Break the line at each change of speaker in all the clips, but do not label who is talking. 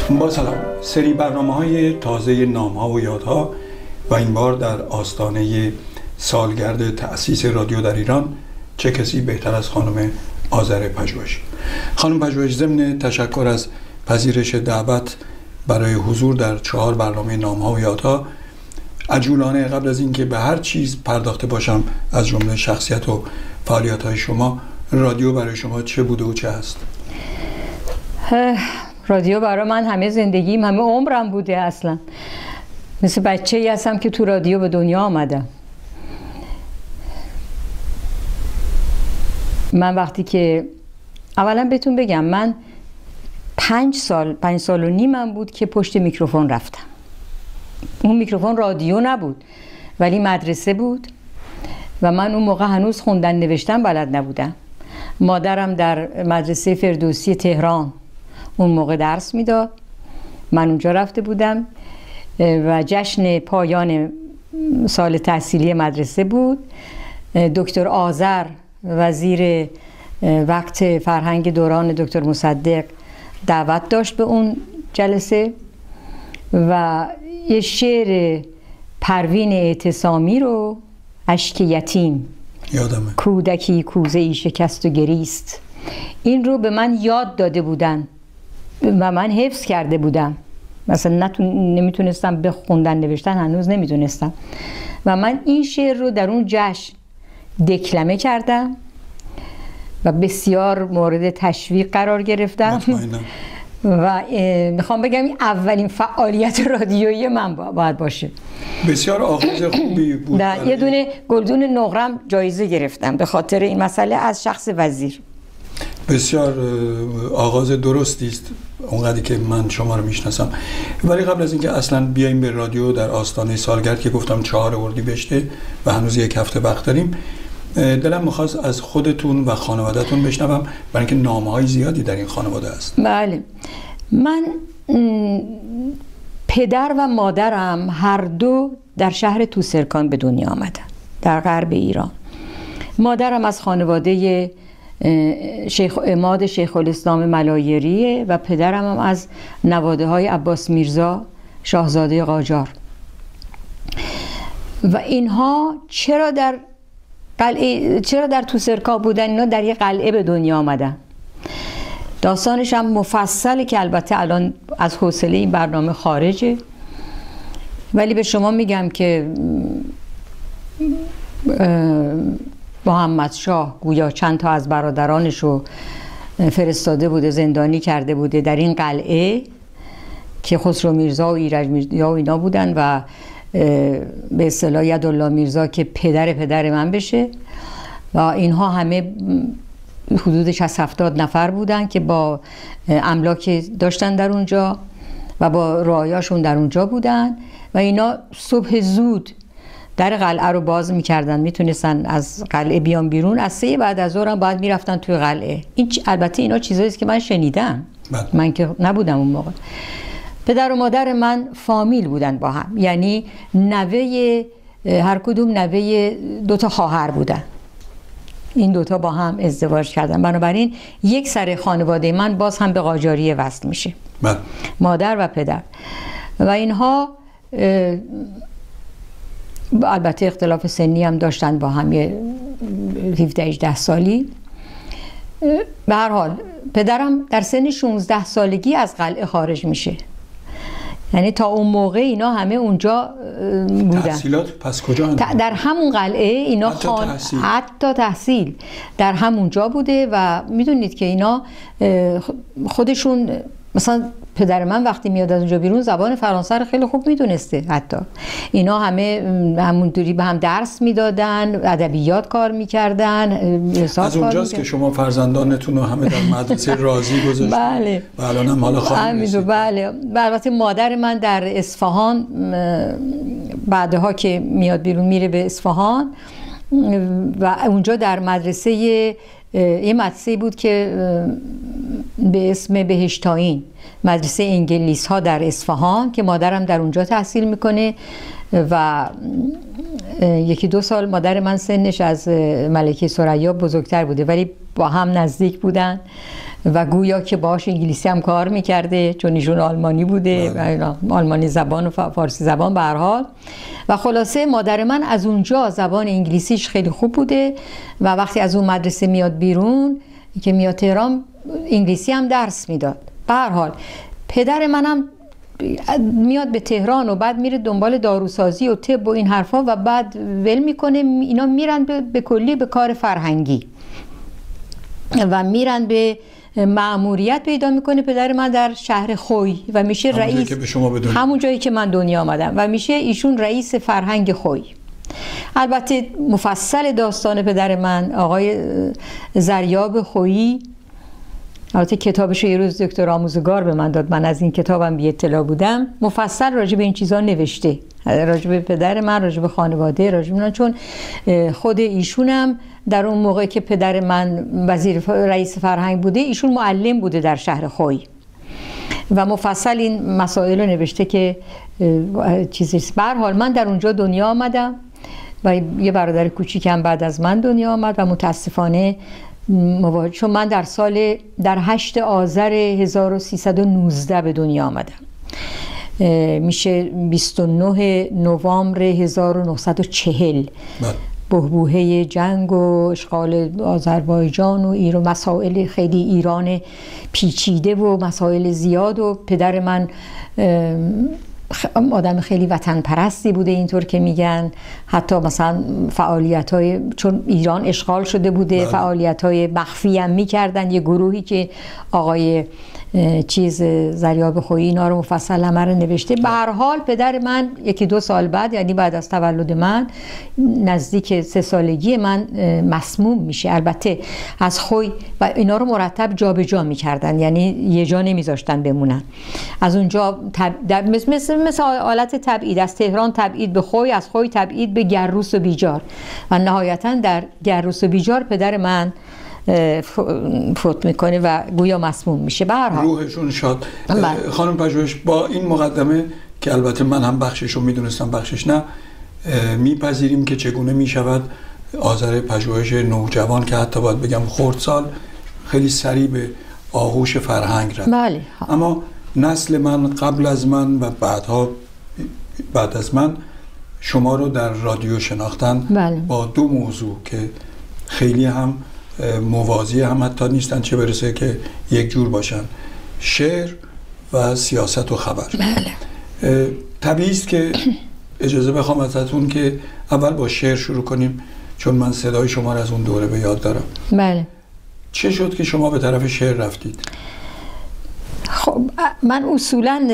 با سلام. سری برنامه‌های تازه نام‌ها و یادها و این بار در آستانه سالگرد تأسیس رادیو در ایران، چه کسی بهتر از خانم آذر پژوهشی. خانم پژوهشی ضمن تشکر از پذیرش دعوت برای حضور در 4 برنامه نام‌ها و یادها، عجولانه قبل از اینکه به هر چیز پرداخته باشم از جمله شخصیت و فعالیت‌های شما، رادیو برای شما چه بوده و چه هست؟
رادیو برای من همه زندگیم، همه عمرم بوده. اصلا مثل بچه‌ای هستم که تو رادیو به دنیا آمدم. من وقتی که اولا بهتون بگم، من 5 سال و نیمم بود که پشت میکروفون رفتم. اون میکروفون رادیو نبود ولی مدرسه بود و من اون موقع هنوز خوندن نوشتن بلد نبودم. مادرم در مدرسه فردوسی تهران اون موقع درس میداد، من اونجا رفته بودم و جشن پایان سال تحصیلی مدرسه بود. دکتر آذر وزیر وقت فرهنگ دوران دکتر مصدق دعوت داشت به اون جلسه و یه شعر پروین اعتصامی رو، اشک یتیم
یادمه،
کودکی کوزه ای شکست و گریست، این رو به من یاد داده بودن و من حفظ کرده بودم. مثلا نمیتونستم بخوندن نوشتن، هنوز نمیدونستم و من این شعر رو در اون جشن دکلمه کردم و بسیار مورد تشویق قرار گرفتم. و میخوام بگم این اولین فعالیت رادیویی من باید باشه.
بسیار آغاز خوبی بود.
یه دونه گلدون نقرم جایزه گرفتم به خاطر این مسئله از شخص وزیر.
بسیار آغاز درستی است اونقدری که من شما رو میشناسم. ولی قبل از اینکه اصلا بیایم به رادیو در آستانه سالگرد که گفتم 4 اردیبهشت و هنوز 1 هفته وقت داریم، دلم می‌خواست از خودتون و خانواده‌تون بشنوم، برای اینکه نامه‌های زیادی در این خانواده است.
بله، من پدر و مادرم هر دو در شهر توسرکان به دنیا آمدن، در غرب ایران. مادرم از خانواده عماد شیخ الاسلام ملایریه و پدرم هم از نواده های عباس میرزا شاهزاده قاجار. و اینها چرا در توسرکان بودن؟ اینا در یه قلعه به دنیا آمدن. داستانش هم مفصله که البته الان از حوصله این برنامه خارجه، ولی به شما میگم که محمد شاه گویا چند تا از برادرانش رو فرستاده بوده، زندانی کرده بوده در این قلعه که خسرو میرزا و ایرج میرزا و اینا بودن و به اصطلاح یدالله میرزا که پدر من بشه و اینها همه حدود 60-70 نفر بودن که با املاک داشتن در اونجا و با رعایاشون در اونجا بودن و اینا صبح زود در قلعه رو باز میکردن، میتونستن از قلعه بیان بیرون. از 3 بعد از ظهر هم باید میرفتن توی قلعه. این البته اینا چیزایی است که من شنیدم، من که نبودم اون موقع. پدر و مادر من فامیل بودن با هم، یعنی نوه هر کدوم نوه 2 تا خواهر بودن. این 2 تا با هم ازدواج کردن، بنابراین یک سر خانواده من باز هم به قاجاریه وصل میشه، مادر و پدر. و اینها البته اختلاف سنی هم داشتن با هم، 17-18 سالی. به هر حال پدرم در سن 16 سالگی از قلعه خارج میشه، یعنی تا اون موقع اینا همه اونجا بودن.
تحصیلات پس کجا هستن؟
در همون قلعه اینا حتی تحصیل در همونجا بوده و میدونید که اینا خودشون، مثلا پدر من وقتی میاد از اونجا بیرون زبان فرانسه رو خیلی خوب میدونسته. حتی اینا همونطوری به هم درس میدادن، ادبیات کار میکردن.
از اونجاست که شما فرزندانتون رو همه در مدرسه رازی گذاشتید.
بله.
و الان هم حالا خواهیم رسید.
بله. البته مادر من در اصفهان بعدها که میاد بیرون میره به اصفهان و اونجا در مدرسه یه مدرسه بود که به اسم بهشتاین، مدرسه انگلیس ها در اصفهان، که مادرم در اونجا تحصیل میکنه و یکی دو سال مادر من سنش از ملکه ثریا بزرگتر بوده، ولی با هم نزدیک بودن و گویا که باهاش انگلیسی هم کار میکرده چون ایشون آلمانی بوده، آلمانی زبان و فارسی زبان به هر حال. و خلاصه مادر من از اونجا زبان انگلیسیش خیلی خوب بوده و وقتی از اون مدرسه میاد بیرون که میاد تهران انگلیسی هم درس میداد. به هر حال پدر منم میاد به تهران و بعد میره دنبال داروسازی و طب و این حرفا و بعد ول میکنه. اینا میرن به کلی به کار فرهنگی و میرن به مأموریت پیدا میکنه پدر من در شهر خوی و میشه رئیس، همون جایی که من دنیا آمدم و میشه ایشون رئیس فرهنگ خوی. البته مفصل داستان پدر من آقای زریاب خویی، البته کتابش یه روز دکتر آموزگار به من داد، من از این کتابم بی اطلاع بودم، مفصل راجع به این چیزا نوشته، راجع به پدر من، راجع به خانواده، راجع به من، چون خود ایشونم در اون موقع که پدر من رئیس فرهنگ بوده ایشون معلم بوده در شهر خوی و مفصل این مسائل رو نوشته که چیزی. به هر حال من در اونجا دنیا آمدم و یه برادر کوچیکم بعد از من دنیا آمد و متاسفانه چون من در 8 آذر 1319 به دنیا آمدم، میشه 29 نوامبر 1940 بحبوحه جنگ و اشغال آذربایجان و ایران، مسائل خیلی ایران پیچیده و مسائل زیاد و پدر من آدم خیلی وطن پرستی بوده اینطور که میگن، حتی مثلا فعالیت‌های چون ایران اشغال شده بوده فعالیت‌های مخفی هم میکردن، یه گروهی که آقای زریاب خویی اینا رو مفصل همه رو نوشته. به هر حال پدر من 1-2 سال بعد، یعنی بعد از تولد من نزدیک 3 سالگی من مسموم میشه. البته از خوی و اینا رو مرتب جابجا میکردن، یعنی یه جا نمیذاشتن بمونن. از اونجا مثل حالت تبعید، از تهران تبعید به خوی، از خوی تبعید به گروس و بیجار و نهایتا در گروس و بیجار پدر من فوت میکنه و گویا مسموم میشه. به هر حال
روحشون شاد. خانم پژوهش، با این مقدمه که البته من هم بخشش رو میدونستم بخشش نه، میپذیریم که چگونه میشود آذر پژوهش نوجوان که حتی باید بگم خردسال خیلی سریع به آغوش فرهنگ رفت.
بله.
اما نسل من قبل از من و بعد از من شما رو در رادیو شناختن.
بله. با
2 موضوع که خیلی هم موازی هم حتی نیستن، چه برسه که یک جور باشن، شعر و سیاست و خبر.
بله.
طبیعی است که اجازه بخوام ازتون که اول با شعر شروع کنیم، چون من صدای شما رو از اون دوره به یاد دارم.
بله.
چه شد که شما به طرف شعر رفتید؟
خب من اصولا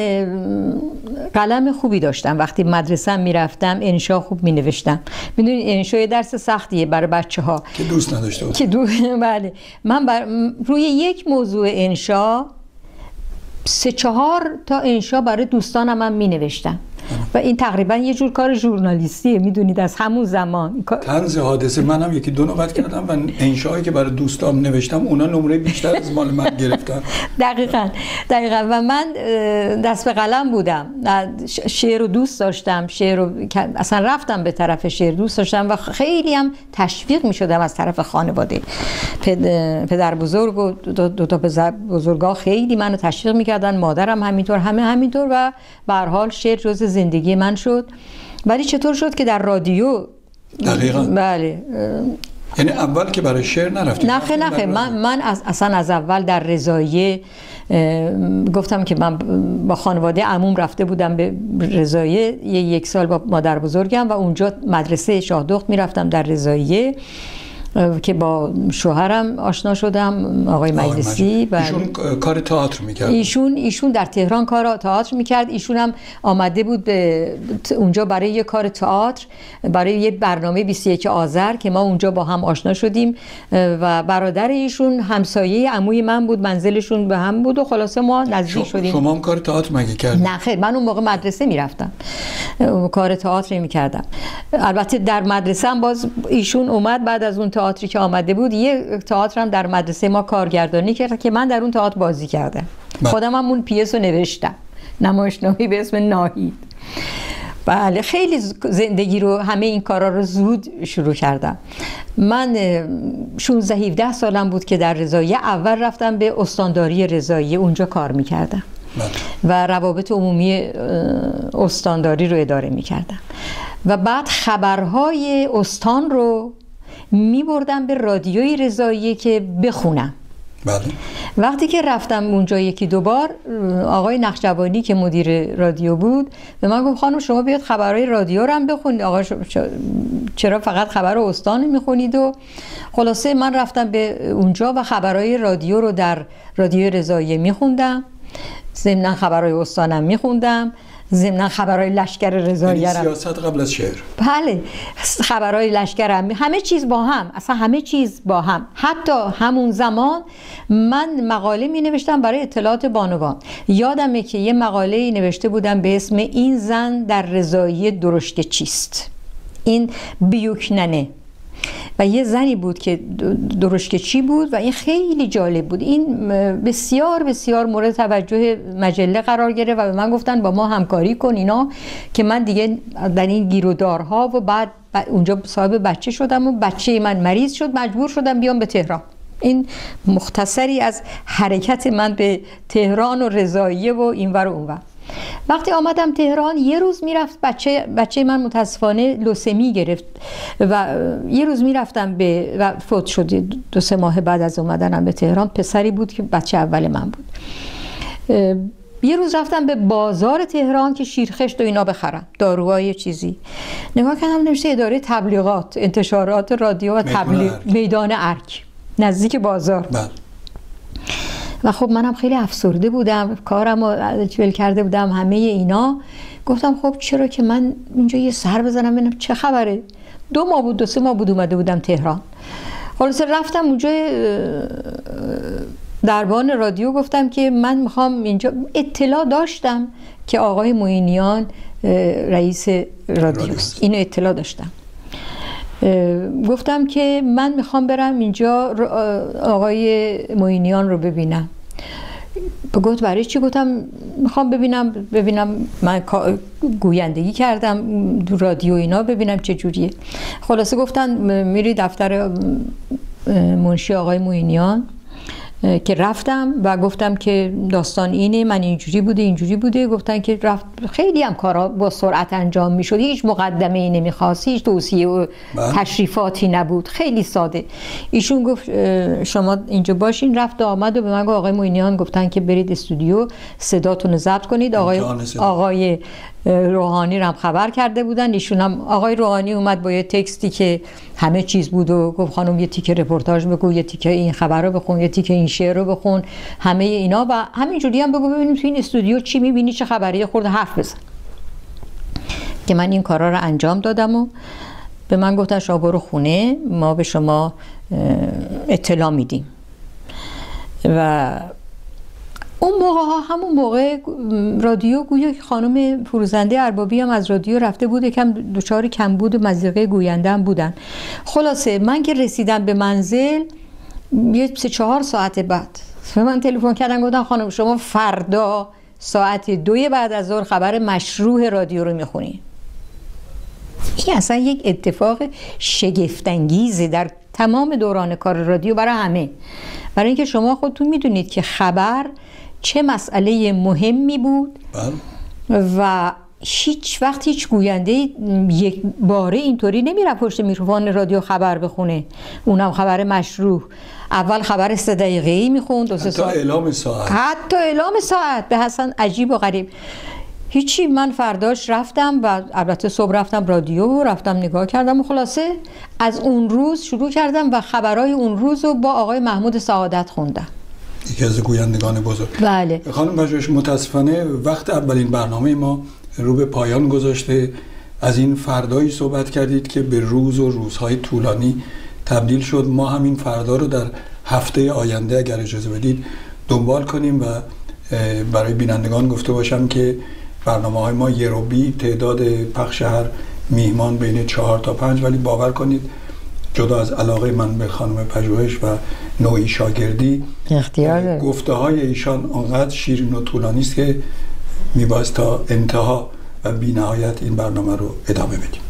قلم خوبی داشتم، وقتی مدرسه میرفتم انشا خوب می نوشتم. میدونید انشا یه درس سختیه برای بچه ها
که دوست نداشته بود.
بله. من روی یک موضوع انشا 3-4 تا انشا برای دوستانم هم می نوشتم و این تقریبا یه جور کار ژورنالیستیه، میدونید از همون زمان.
طنز حادثه منم 1-2 نوبت کردم و انشایی که برای دوستام نوشتم اونا نمره بیشتر از مال من گرفتن.
دقیقاً و من دست به قلم بودم، شعر رو دوست داشتم، شعر رو اصلا رفتم به طرف شعر، دوست داشتم و خیلی هم تشویق میشدم از طرف خانواده. پدر بزرگ و 2 تا پسر بزرگا خیلی منو تشویق میکردن، مادرم همینطور، همه همینطور و به هر حال شعر جزء زندگی من شد. ولی چطور شد که در رادیو؟
دقیقاً.
بله.
یعنی اول که برای شعر نرفتید؟
نه من اصلا از اول در رضاییه گفتم که من با خانواده عموم رفته بودم به رضاییه 1 سال با مادر بزرگم و اونجا مدرسه شاه دخت میرفتم در رضاییه که با شوهرم آشنا شدم، آقای مجلسی.
ایشون کار تئاتر میکرد.
ایشون در تهران کار تئاتر میکرد. ایشون هم آمده بود به اونجا برای یه کار تئاتر، برای یه برنامه 21 آذر که ما اونجا با هم آشنا شدیم و برادر ایشون همسایه عموی من بود، منزلشون به هم بود و خلاصه ما نزدیک شدیم.
شما هم کار تئاتر مگه کردید؟
نه خیر، من اون موقع مدرسه میرفتم، کار تئاتر میکردم. البته در مدرسه هم باز ایشون اومد بعد از اون تئاتری که آمده بود، یه تئاتر هم در مدرسه ما کارگردانی کرد که من در اون تئاتر بازی کردم. خودم هم اون پیس رو نوشتم، نمایشنامه‌ای به اسم ناهید. بله خیلی زندگی رو همه این کارا رو زود شروع کردم. من 16-17 سالم بود که در رضاییه اول رفتم به استانداری رضاییه، اونجا کار میکردم و روابط عمومی استانداری رو اداره میکردم و بعد خبرهای استان رو میبردم به رادیوی رضاییه که بخونم.
بله.
وقتی که رفتم اونجا یکی دو بار، آقای نخجوانی که مدیر رادیو بود به من گفت خانم شما بیاد خبرهای رادیو رو هم بخونید. آقا چرا فقط خبر استان میخونید؟ و خلاصه من رفتم به اونجا و خبرهای رادیو رو در رادیو رضاییه میخوندم، ضمن خبرهای استانم میخوندم، ضمن خبرهای لشکر رضاییه.
سیاست قبل از شعر.
بله خبرهای لشکر هم، همه چیز با هم، اصلا همه چیز با هم. حتی همون زمان من مقاله می نوشتم برای اطلاعات بانوان. یادمه که یه مقاله نوشته بودم به اسم این زن در رضاییه درشت چیست، این بیوکننه، و یه زنی بود که درشکچی بود و این خیلی جالب بود. این بسیار بسیار مورد توجه مجله قرار گرفت و به من گفتن با ما همکاری کن اینا، که من دیگه در این گیرودارها و بعد اونجا صاحب بچه شدم و بچه من مریض شد، مجبور شدم بیام به تهران. این مختصری از حرکت من به تهران و رضاییه و اینور و اونور. وقتی آمدم تهران یه روز میرفت بچه من متاسفانه لوسمی گرفت و یه روز میرفتم و فوت شد 2-3 ماه بعد از اومدنم به تهران. پسری بود که بچه اول من بود. یه روز رفتم به بازار تهران که شیرخشت و اینا بخرم، داروهای چیزی. نگاه کردم نوشته اداره تبلیغات، انتشارات رادیو و تبلیغ، میدان ارک نزدیک بازار. و خب منم خیلی افسرده بودم، کارم رو ول کرده بودم، همه اینا. گفتم خب چرا که من اینجا یه سر بزنم ببینم چه خبره. 2-3 ماه بود اومده بودم تهران. خلاص رفتم اونجا دربان رادیو، گفتم که من میخوام اینجا، اطلاع داشتم که آقای معینیان رئیس رادیوست، اینو اطلاع داشتم. گفتم که من میخوام برم اینجا آقای معینیان رو ببینم. گفت برای چی؟ گفتم میخوام ببینم من گویندگی کردم تو رادیو اینا، ببینم چه جوریه. خلاصه گفتن میری دفتر منشی آقای معینیان، که رفتم و گفتم که داستان اینه، من اینجوری بوده. گفتن که رفت، خیلی هم کارا با سرعت انجام میشد، هیچ مقدمه ای نمیخواست، هیچ توصیه و تشریفاتی نبود، خیلی ساده. ایشون گفت شما اینجا باشین. رفت و آمد و به من گفت آقای معینیان گفتن که برید استودیو صداتون رو ضبط کنید. آقای روحانی رو هم خبر کرده بودن. ایشون هم آقای روحانی اومد با یه تکستی که همه چیز بود و گفت خانم یه تیکه رپورتاج بگو، یه تیکه این خبر رو بخون، یه تیکه این شعر رو بخون، همه اینا، و همینجوری هم بگو ببینیم تو این استودیو چی میبینی، چه خبریه، خورده حرف بزن. که من این کارا رو انجام دادم و به من گفتن شما برو خونه، ما به شما اطلاع میدیم. و اون موقع همون موقع رادیو گویا که خانم فروزنده اربابی هم از رادیو رفته بود، یکم دچار کمبود و مضیقه گوینده هم بودن. خلاصه من که رسیدم به منزل یه 3-4 ساعت بعد من تلفن کردن، گفتن خانم شما فردا ساعت 2 بعد از ظهر خبر مشروع رادیو رو میخونی. این اصلا یک اتفاق شگفت‌انگیزه در تمام دوران کار رادیو برای همه، برای اینکه شما خودتون میدونید که خبر چه مسئله مهمی بود و هیچ وقت هیچ گوینده یک باره اینطوری نمیره پشت میکروفون رادیو خبر بخونه، اونم خبر مشروع. اول خبر 3 دقیقه‌ای میخوند،
حتی اعلام
ساعت به حسن عجیب و غریب. هیچی. من فرداش رفتم و البته صبح رفتم رادیو، رفتم نگاه کردم و خلاصه از اون روز شروع کردم و خبرهای اون روز رو با آقای محمود سعادت خوندم،
یکی از گویندگان بزرگ.
بله.
خانم پژوهش متاسفانه وقت اولین برنامه ما رو به پایان گذاشته. از این فردایی صحبت کردید که به روز و روزهای طولانی تبدیل شد. ما همین فردا رو در هفته آینده اگر اجازه بدید دنبال کنیم و برای بینندگان گفته باشم که برنامه‌های ما یه رو بی، تعداد پخش هر میهمان بین 4 تا 5، ولی باور کنید جدا از علاقه من به خانم پژوهش و نوعی شاگردی، گفته های ایشان آنقدر شیرین و طولانی است که میبایست تا انتها و بی نهایت این برنامه رو ادامه بدیم.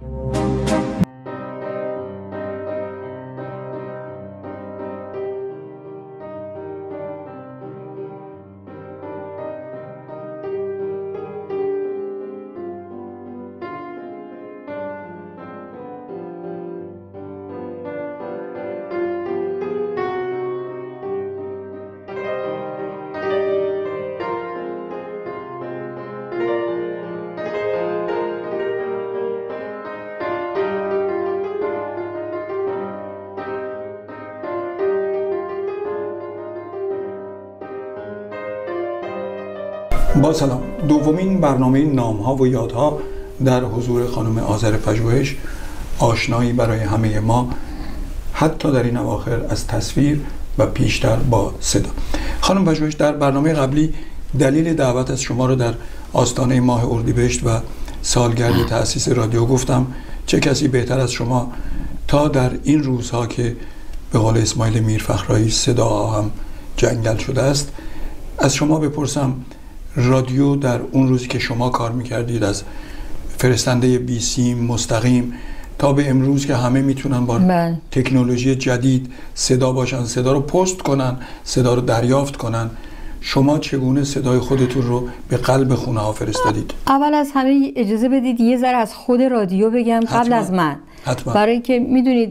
با سلام. دومین برنامه نام‌ها و یادها در حضور خانم آذر پژوهش، آشنایی برای همه ما حتی در این اواخر از تصویر و پیشتر با صدا. خانم پژوهش، در برنامه قبلی دلیل دعوت از شما رو در آستانه ماه اردیبهشت و سالگرد تأسیس رادیو گفتم. چه کسی بهتر از شما تا در این روزها که به قول اسماعیل میرفخرایی صداها هم جنگل شده است از شما بپرسم رادیو در اون روزی که شما کار میکردید از فرستنده بی سیم مستقیم تا به امروز که همه میتونن با تکنولوژی جدید صدا باشن، صدا رو پست کنن، صدا رو دریافت کنن، شما چگونه صدای خودتون رو به قلب خونه ها فرستادید؟
اول از همه اجازه بدید یه ذره از خود رادیو بگم قبل از من.
حتما.
برای اینکه میدونید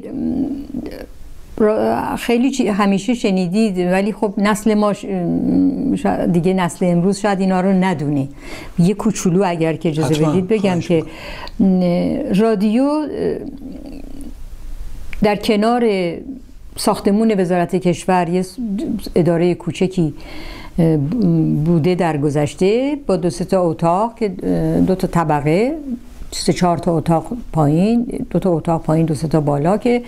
خیلی همیشه شنیدید ولی خب نسل ما دیگه نسل امروز شاید اینا رو ندونه. یه کوچولو اگر که اجازه بدید بگم که رادیو در کنار ساختمون وزارت کشور یه اداره کوچکی بوده در گذشته با 2-3 تا اتاق که 2 تا طبقه، 3-4 تا اتاق پایین، 2 تا اتاق پایین، 2-3 تا بالا که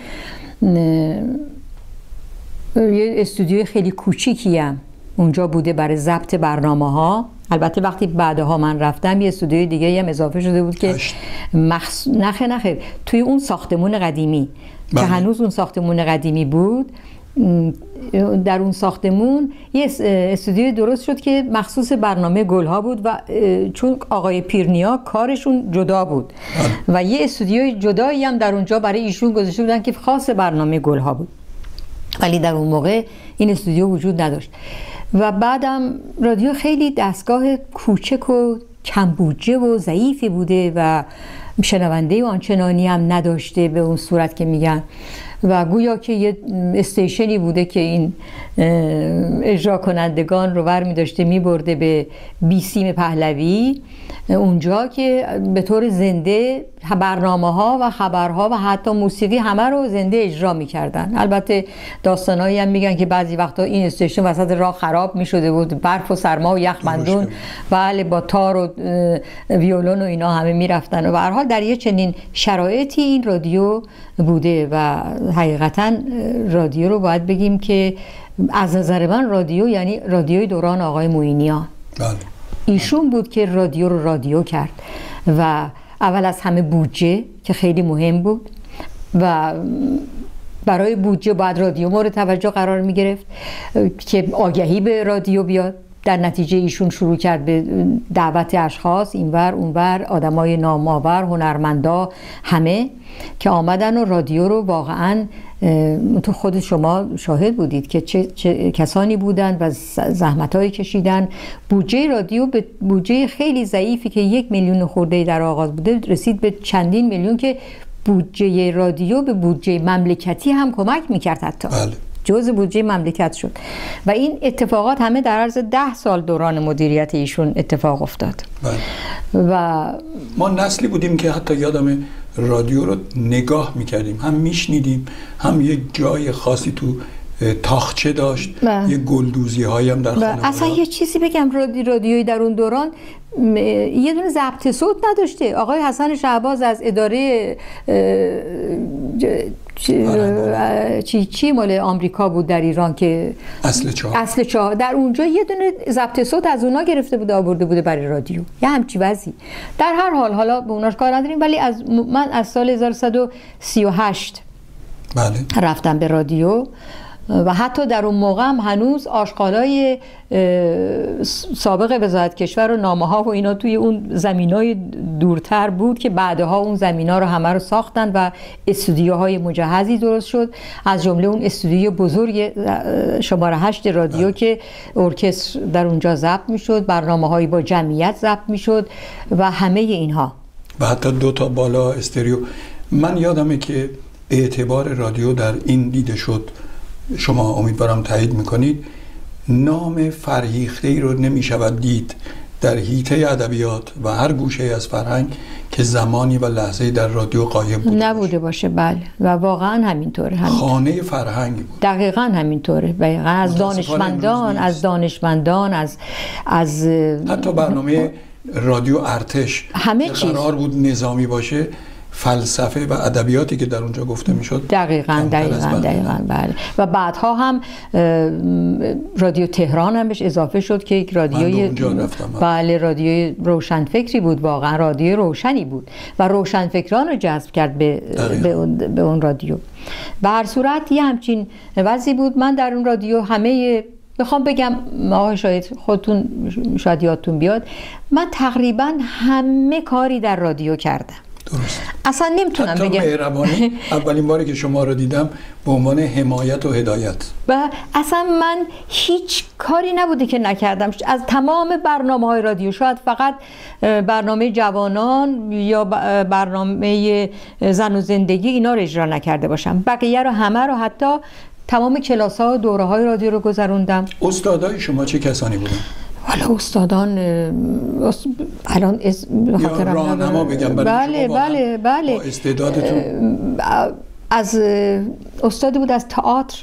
یه استودیوی خیلی کوچیکی هم اونجا بوده برای ضبط برنامه ها. البته وقتی بعدها من رفتم یه استودیوی دیگه هم اضافه شده بود که نخیر توی اون ساختمون قدیمی که هنوز اون ساختمون قدیمی بود، در اون ساختمون یه استودیوی درست شد که مخصوص برنامه گلها بود و چون آقای پیرنیا کارشون جدا بود و یه استودیوی جدایی هم در اونجا برای ایشون گذاشته بودن که خاص برنامه گلها بود، ولی در اون موقع این استودیو وجود نداشت. و بعدم رادیو خیلی دستگاه کوچک و کم بودجه و ضعیفی بوده و شنونده آنچنانی هم نداشته به اون صورت که میگن و گویا که یه استیشنی بوده که این اجرا کنندگان رو ور می داشته می برده به بی سیم پهلوی، اونجا که به طور زنده برنامه ها و خبرها و حتی موسیقی همه رو زنده اجرا می کردن. البته داستانایی هم میگن که بعضی وقتا این استیشن وسط راه خراب می شده بود، برف و سرما و یخبندون بله با تار و ویولون و اینا همه می رفتن و به هر حال در یه چنین شرایطی این رادیو بوده و حقیقتا رادیو رو باید بگیم که از نظر من رادیو یعنی رادیوی دوران آقای معینیان.
بله.
ایشون بود که رادیو رو رادیو کرد و اول از همه بودجه که خیلی مهم بود و برای بودجه باید رادیو مورد توجه قرار می گرفت که آگهی به رادیو بیاد. در نتیجه ایشون شروع کرد به دعوت اشخاص اینور اونور، آدمای نام‌آور، هنرمندا، همه که آمدن و رادیو رو واقعاً تو خود شما شاهد بودید که چه کسانی بودن و زحمت‌هایی کشیدن. بودجه رادیو به بودجه خیلی ضعیفی که 1 میلیون خورده در آغاز بوده رسید به چندین میلیون که بودجه رادیو به بودجه مملکتی هم کمک می‌کرد، حتی
بله.
جزء بودجه مملکت شد و این اتفاقات همه در عرض 10 سال دوران مدیریت ایشون اتفاق افتاد.
بله.
و
ما نسلی بودیم که حتی یادم رادیو رو نگاه میکردیم، هم میشنیدیم، هم یک جای خاصی تو تاخچه داشت، یه گلدوزی هایی هم در خانه.
اصلا یه چیزی بگم، رادیویی در اون دوران یه دونه ضبط صوت نداشته. آقای حسن شهباز از اداره چی مال آمریکا بود در ایران که اصل 4 در اونجا یه دونه ضبط صوت از اونا گرفته بود آورده بوده برای رادیو، یه همچی وضعی. در هر حال حالا به اوناش کار نداریم، ولی من از سال 1138
بله.
رفتم به رادیو و حتی در اون موقع هم هنوز آشغالای سابق وزارت کشور و نامه‌ها و اینا توی اون زمینای دورتر بود که بعدها اون زمینا رو همه رو ساختن و استودیوهای مجهزی درست شد، از جمله اون استودیو بزرگ شماره 8 رادیو که ارکستر در اونجا ضبط میشد، برنامه‌هایی با جمعیت ضبط میشد و همه اینها،
و حتی 2 تا بالا استریو. من یادمه که اعتبار رادیو در این دیده شد، شما امیدوارم تایید میکنید، نام فرهیخته‌ای رو نمیشود دید در حیطه ادبیات و هر گوشه از فرهنگ که زمانی و لحظه‌ای در رادیو غایب بوده
نبوده باشه. بله، و واقعا همینطوره.
خانه فرهنگ بود.
دقیقاً همینطوره. دقیقاً از دانشمندان از
حتی برنامه رادیو ارتش
همه
چیز قرار بود نظامی باشه، فلسفه و ادبیاتی که در اونجا گفته میشد
دقیقاً بله. و بعدها هم رادیو تهران هم بهش اضافه شد که یک رادیوی بله رادیوی روشنفکری بود، واقعا رادیو روشنی بود و روشنفکران رو جذب کرد به اون رادیو. به هر صورت یه همچین وضعی بود. من در اون رادیو میخوام بگم آقای شاید خودتون شاید یادتون بیاد، من تقریبا همه کاری در رادیو کردم.
درست.
اصلا نمیتونم بگم.
حتی مهربانی اولین باری که شما رو دیدم به عنوان حمایت و هدایت، و
اصلا من هیچ کاری نبوده که نکردم. از تمام برنامه‌های رادیو شاید فقط برنامه جوانان یا برنامه زن و زندگی اینا رو اجرا نکرده باشم، بقیه رو همه رو، حتی تمام کلاس‌ها و دوره‌های رادیو رو گذروندم.
استادای شما چه کسانی بودن؟
حالا استادان الان
یا راهنما بگم برای شما
بله
با استعدادتون.
از استادی بود از تئاتر،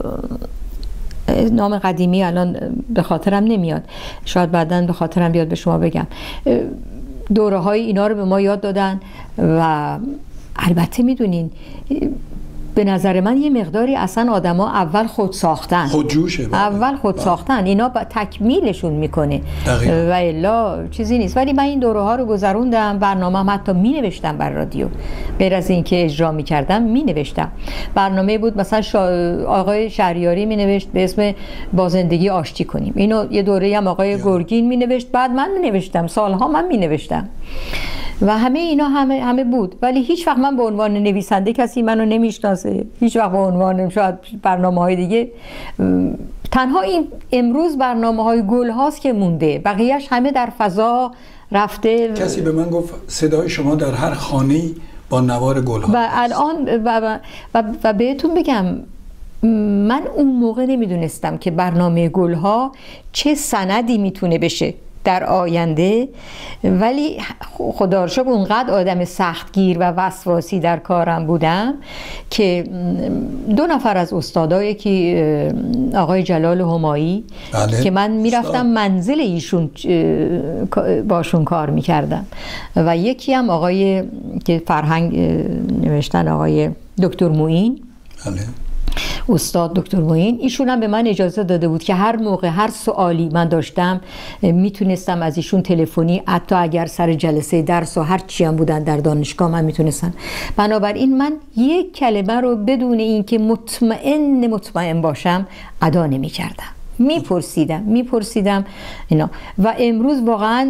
نام قدیمی الان به خاطرم نمیاد، شاید بعداً به خاطرم بیاد به شما بگم. دوره های اینا رو به ما یاد دادن و البته میدونین به نظر من یه مقداری اصلا آدما اول خود ساختن،
خودجوشه،
اول خود ساختن، اینا تکمیلشون میکنه و الا چیزی نیست. ولی من این دوره ها رو گذروندم، برنامه‌ام حتی می نوشتم بر رادیو، غیر از این که اجرا میکردم می نوشتم. برنامه بود مثلا آقای شهریاری می نوشت به اسم با زندگی آشتی کنیم، اینو یه دوره هم آقای گرگین می نوشت، بعد من می نوشتم، سالها من می نوشتم و همه اینا همه بود. ولی هیچ وقت من به عنوان نویسنده کسی منو نمیشناسه، هیچ وقت به عنوان شاید برنامه‌های دیگه. تنها این امروز برنامه‌های گل هاست که مونده، بقیه‌اش همه در فضا رفته.
کسی به من گفت صدای شما در هر خانه‌ای با نوار گل ها
و الان و بهتون بگم من اون موقع نمیدونستم که برنامه گل ها چه سندی میتونه بشه در آینده، ولی خدا رو شکر اونقدر آدم سختگیر و وسواسی در کارم بودم که 2 نفر از استادایی که آقای جلال همایی که من میرفتم منزل ایشون باشون کار میکردم و یکی هم آقای که فرهنگ نوشتن آقای دکتر معین، استاد دکتر معین، ایشون هم به من اجازه داده بود که هر موقع هر سوالی من داشتم میتونستم از ایشون تلفنی، حتی اگر سر جلسه درس و هر چی هم بودن در دانشگاه من میتونستم. بنابراین من یک کلمه رو بدون اینکه مطمئن باشم ادا نمی‌کردم، میپرسیدم اینا. و امروز واقعا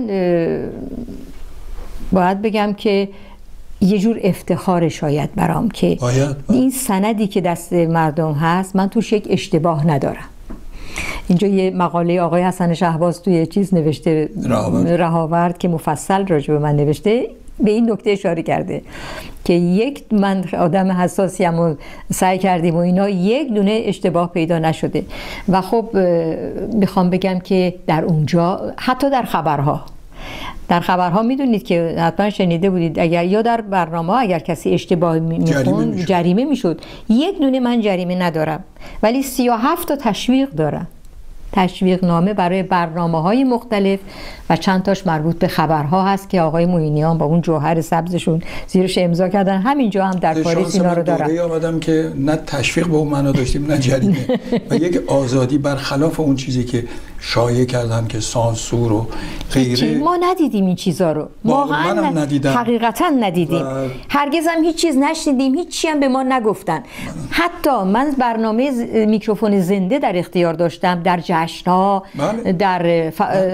باید بگم که یه جور افتخار شاید برام که این سندی که دست مردم هست من توش یک اشتباه ندارم. اینجا یه مقاله آقای حسن شهباز توی چیز نوشته، رهاورد، که مفصل راجع به من نوشته، به این نکته اشاره کرده که من آدم حساسیم و سعی کردیم و اینا، یک دونه اشتباه پیدا نشده. و خب میخوام بگم که در اونجا حتی در خبرها میدونید که حتما شنیده بودید، اگر یا در برنامه اگر کسی اشتباه میخوند جریمه میشد. یک دونه من جریمه ندارم ولی 37 تا تشویق دارم، تشویق نامه برای برنامه‌های مختلف و چند تاش مربوط به خبرها هست که آقای معینیان با اون جوهر سبزشون زیرش امضا کردن. همینجا هم در پاریس اینا رو دارم.
آمدم که نه تشویق به اون معنا داشتیم نه جریمه و یک آزادی برخلاف اون چیزی که شایع کردن که سانسور و غیره.
ما ندیدیم این چیزا رو، واقعا حقیقتا ندیدیم، هرگز هم هیچ چیز نشنیدیم، هیچ چی هم به ما نگفتن. حتی من برنامه میکروفون زنده در اختیار داشتم در جشن‌ها، در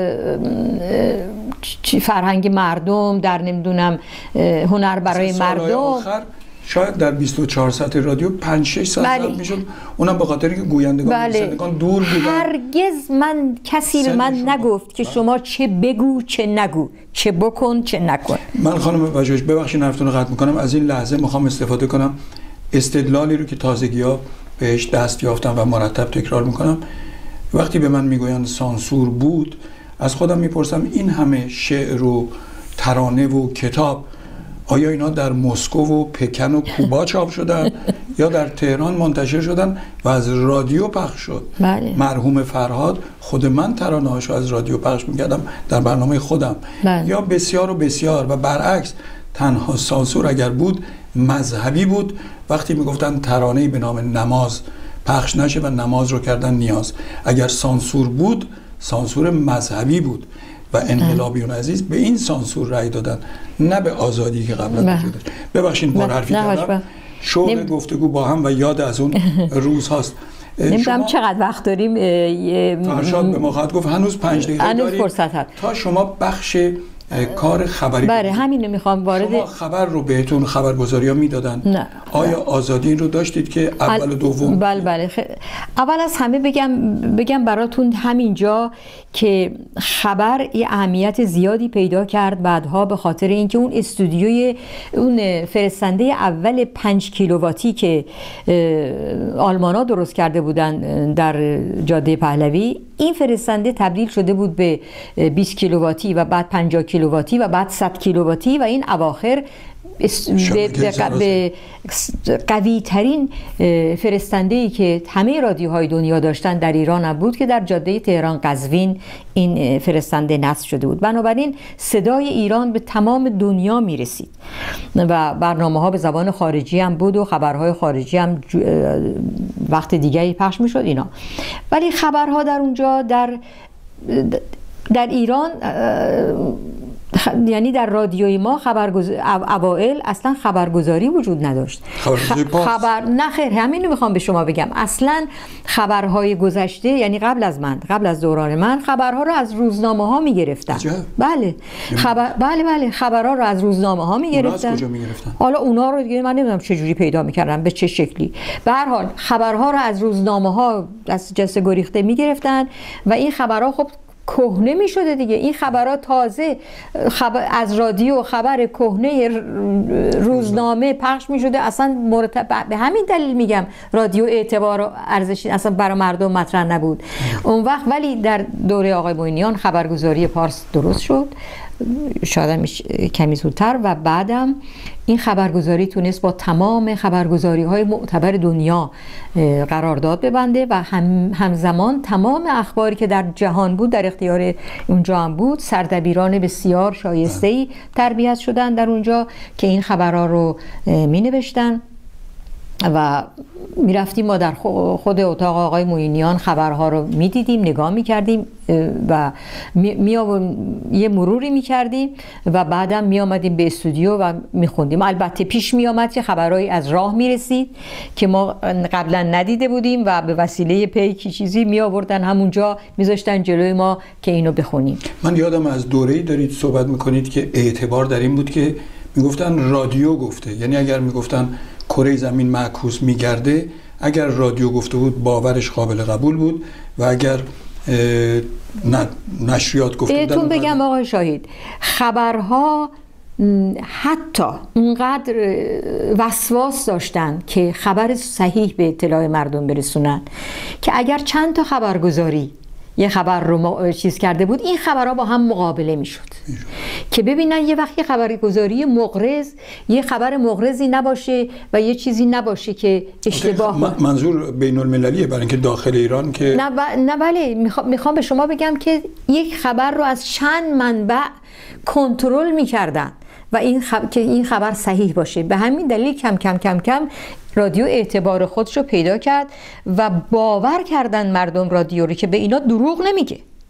فرهنگ مردم، در نمیدونم هنر برای مردم.
شاید در 24 ساعت رادیو 5-6 ساعت ضبط میشد، اونم به خاطر اینکه گویندگان دور بودن.
هرگز کسی به من نگفت که شما چه بگو چه نگو، چه بکن چه نکن.
من خانم پژوهش ببخشید حرفتون رو قطع میکنم، از این لحظه میخوام استفاده کنم استدلالی رو که تازگی‌ها بهش دست یافتم و مرتب تکرار میکنم. وقتی به من میگویند سانسور بود، از خودم میپرسم این همه شعر و ترانه و کتاب آیا اینا در مسکو و پکن و کوبا چاپ شدن یا در تهران منتشر شدن و از رادیو پخش شد؟
بله.
مرحوم فرهاد، خود من ترانه‌هاشو از رادیو پخش میکردم در برنامه خودم.
بله.
یا بسیار و بسیار. و برعکس، تنها سانسور اگر بود مذهبی بود، وقتی میگفتن ترانه‌ای به نام نماز پخش نشه و نماز رو کردن نیاز. اگر سانسور بود، سانسور مذهبی بود و انقلابیون عزیز به این سانسور رأی دادن، نه به آزادی که قبلا وجود داشت. ببخشید پر حرفی کردم، شوق گفتگو با هم و یاد از اون روز هاست.
نمیدونم چقدر وقت داریم.
فرشاد به ما خواهد گفت هنوز 5 دقیقه داریم تا شما بخش کار خبری.
بله همین رو میخوام وارد.
شما خبر رو بهتون خبرگزاری‌ها میدادن؟
نه.
آیا آزادی این رو داشتید که اول و دوم؟
بله اول از همه بگم براتون همینجا که خبر یه اهمیت زیادی پیدا کرد بعدها، به خاطر اینکه اون استودیوی اون فرستنده اول 5 کیلوواتی که آلمانا درست کرده بودن در جاده پهلوی، این فرستنده تبدیل شده بود به 20 کیلوواتی و بعد 50 کیلوواتی و بعد 100 کیلوواتی و این اواخر به قوی ترین فرستنده‌ای که همه رادیوهای دنیا داشتن در ایران هم بود که در جاده تهران قزوین این فرستنده نصب شده بود. بنابراین صدای ایران به تمام دنیا میرسید و برنامه ها به زبان خارجی هم بود و خبرهای خارجی هم وقت دیگری پخش میشد اینا. ولی خبرها در اونجا در ایران، یعنی در رادیوی ما اوائل اصلا خبرگزاری وجود نداشت. نه خیر، همین رو میخوام به شما بگم. اصلا خبرهای گذشته، یعنی قبل از دوران من، خبرها رو از روزنامه ها میگرفتن. بله خبرها رو از روزنامه ها میگرفتن.
کجا میگرفتن؟
حالا اونا رو دیگه من نمیدونم چه جوری پیدا میکردن، به چه شکلی. به هر حال خبرها رو از روزنامه ها از جسته گریخته میگرفتن و این خبرها خب کهنه می شده دیگه. این خبرها تازه از رادیو خبر کهنه روزنامه پخش می شده. اصلا به همین دلیل میگم رادیو اعتبار و ارزشی اصلا برای مردم مطرح نبود اون وقت. ولی در دوره آقای معینیان خبرگزاری پارس درست شد، شاید کمی زودتر، و بعدم این خبرگزاری تونست با تمام خبرگزاری‌های معتبر دنیا قرارداد ببنده و همزمان تمام اخباری که در جهان بود در اختیار اونجا هم بود. سردبیران بسیار شایسته‌ای تربیت شدن در اونجا که این خبرها رو می‌نوشتن و میرفتیم ما در خود اتاق آقای معینیان خبرها رو میدیدیم، نگاه میکردیم و یه مروری میکردیم و بعدم میامدیم به استودیو و میخوندیم. البته پیش میامد که خبرهایی از راه میرسید که ما قبلا ندیده بودیم و به وسیله پیکی چیزی میآوردن همونجا میذاشتن جلوی ما که اینو بخونیم.
من یادم از دوره‌ای دارید صحبت میکنید که اعتبار در این بود که میگفتن رادیو گفته، یعنی اگر میگفتن کره زمین معکوس میگرده، اگر رادیو گفته بود باورش قابل قبول بود و اگر نشریات گفته بودن.
بهتون بگم آقای شاهید، خبرها حتی اونقدر وسواس داشتن که خبر صحیح به اطلاع مردم برسونن که اگر چند تا خبرگزاری یه خبر رو چیز کرده بود، این خبرها با هم مقابله میشد که ببینن یه وقتی خبرگزاری مغرض یه خبر مغرضی نباشه و یه چیزی نباشه که اشتباه.
منظور بین المللیه، برای اینکه داخل ایران که
نه بله، میخوام به شما بگم که یک خبر رو از چند منبع کنترل میکردن و که این خبر صحیح باشه. به همین دلیل کم کم رادیو اعتبار خودش رو پیدا کرد و باور کردن مردم رادیو رو که به اینا دروغ نمیگه.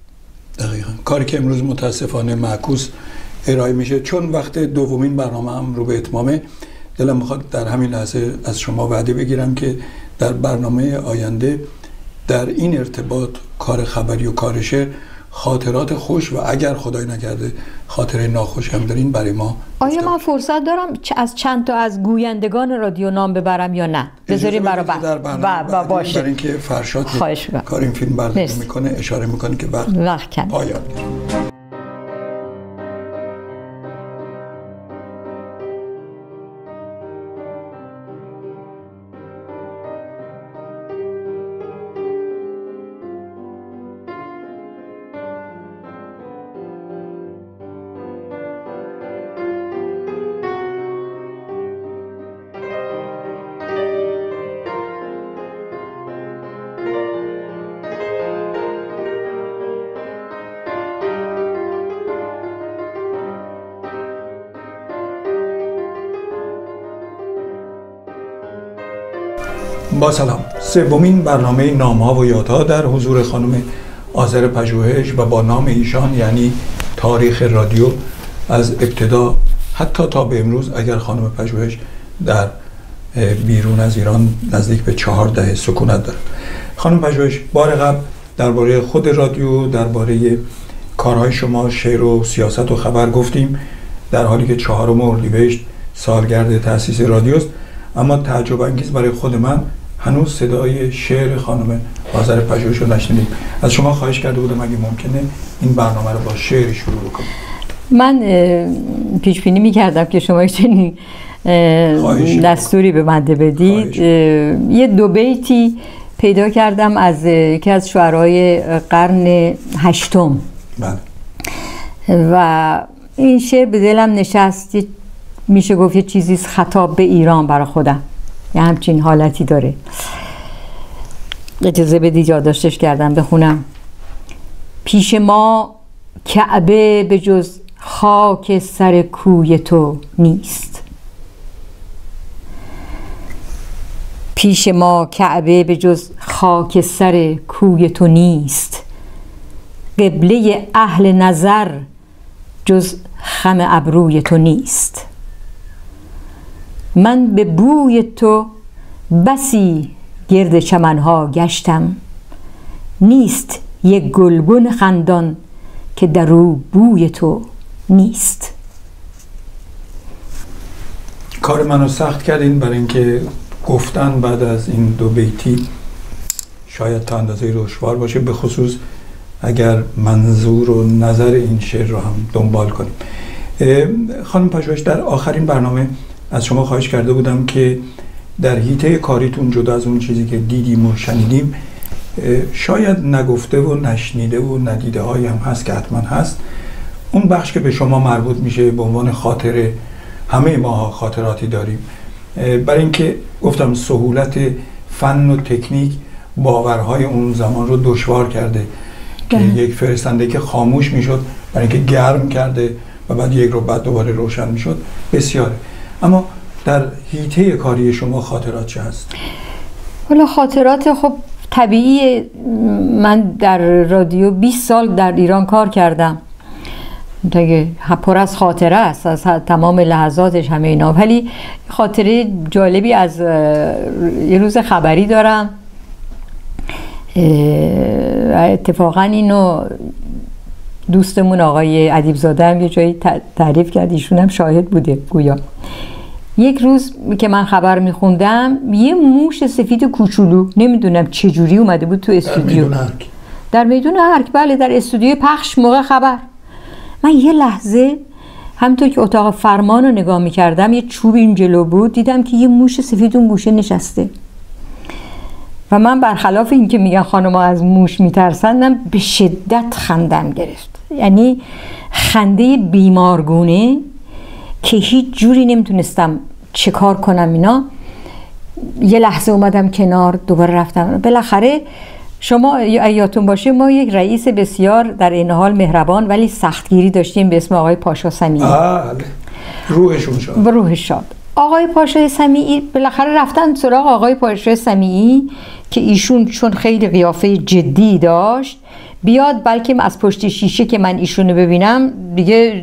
دقیقاً کاری که امروز متاسفانه معکوس ارائه میشه، چون وقت دومین برنامه هم رو به اتمامه، دلم میخواد در همین لحظه از شما وعده بگیرم که در برنامه آینده در این ارتباط کار خبری و کار شعر خاطرات خوش و اگر خدای نکرده خاطره ناخوش هم دارین برای ما.
آیا من فرصت دارم از چند تا از گویندگان رادیو نام ببرم یا نه؟ بذاریم برای
باشه، برای اینکه فرشاد کار این فیلم برداری میکنه اشاره میکنه که وقت پایان. با سلام، سومین برنامه نام‌ها و یادها در حضور خانم آذر پژوهش و با نام ایشان یعنی تاریخ رادیو از ابتدا حتی تا به امروز، اگر خانم پژوهش در بیرون از ایران نزدیک به 4 دهه سکونت دارد. خانم پژوهش بار قبل درباره خود رادیو، درباره کارهای شما شعر و سیاست و خبر گفتیم، در حالی که 4 اردیبهشت سالگرد تأسیس رادیوست. اما تعجب انگیز برای خود من هنوز صدای شعر خانم آذر پژوهش رو نشنیدیم. از شما خواهش کرده بودم اگه ممکنه این برنامه رو با شعر شروع بکنیم.
من پیش بینی می‌کردم که شما چنین دستوری به من بدید. یه 2 بیتی پیدا کردم از یکی از شعرهای قرن 8.
بله.
و این شعر به دلم نشست، میشه گفت یه چیزی خطاب به ایران برای خودم، یه همچین حالتی داره. اجازه بدید یادداشتش کردم بخونم. پیش ما کعبه به جز خاک سر کوی تو نیست. پیش ما کعبه به جز خاک سر کوی تو نیست. قبله اهل نظر جز خم ابروی تو نیست. من به بوی تو بسی گرد چمنها گشتم. نیست یک گلبن خندان که در او بوی تو نیست.
کار منو سخت کردین برای اینکه گفتن بعد از این 2 بیتی شاید تا اندازه دشوار باشه، به خصوص اگر منظور و نظر این شعر رو هم دنبال کنیم. خانم پژوهش، در آخرین برنامه از شما خواهش کرده بودم که در حیطه کاریتون جدا از اون چیزی که دیدیم و شنیدیم، شاید نگفته و نشنیده و ندیده هایی هم هست که حتما هست. اون بخش که به شما مربوط میشه به عنوان خاطره، همه ما خاطراتی داریم. برای اینکه گفتم سهولت فن و تکنیک باورهای اون زمان رو دشوار کرده که یک فرستنده که خاموش میشد برای اینکه گرم کرده و بعد یک رو بعد دوباره روشن میشد بسیاره. اما در حیطه کاری شما خاطرات چه هست؟
حالا خاطرات خب طبیعی، من در رادیو 20 سال در ایران کار کردم دیگه، پر از خاطره است از تمام لحظاتش همه اینا. ولی خاطره جالبی از یه روز خبری دارم. اتفاقا اینو دوستمون آقای ادیبزاده هم یه جایی تعریف کرد، ایشون هم شاهد بوده گویا. یک روز که من خبر میخوندم یه موش سفید کوچولو، نمیدونم چجوری اومده بود تو استودیو در میدون ارک. بله، در استودیو پخش موقع خبر. من یه لحظه همونطور که اتاق فرمان رو نگاه میکردم، یه چوب این جلو بود، دیدم که یه موش سفید اون گوشه نشسته و من برخلاف این که میگن خانم‌ها از موش میترسن، به شدت خندم گرفت. یعنی خنده بیمارگونه که هیچ جوری نمیتونستم چه کار کنم. اینا یه لحظه اومدم کنار، دوباره رفتم. بالاخره شما یادتون باشه ما یک رئیس بسیار در این حال مهربان ولی سختگیری داشتیم به اسم آقای پاشا سمیعی.
روحشون شاد.
روحش شاد. آقای پاشا سمیعی بالاخره رفتن سراغ آقای پاشا سمیعی که ایشون چون خیلی قیافه جدی داشت، بیاد، بلکه از پشت شیشه که من ایشونو ببینم دیگه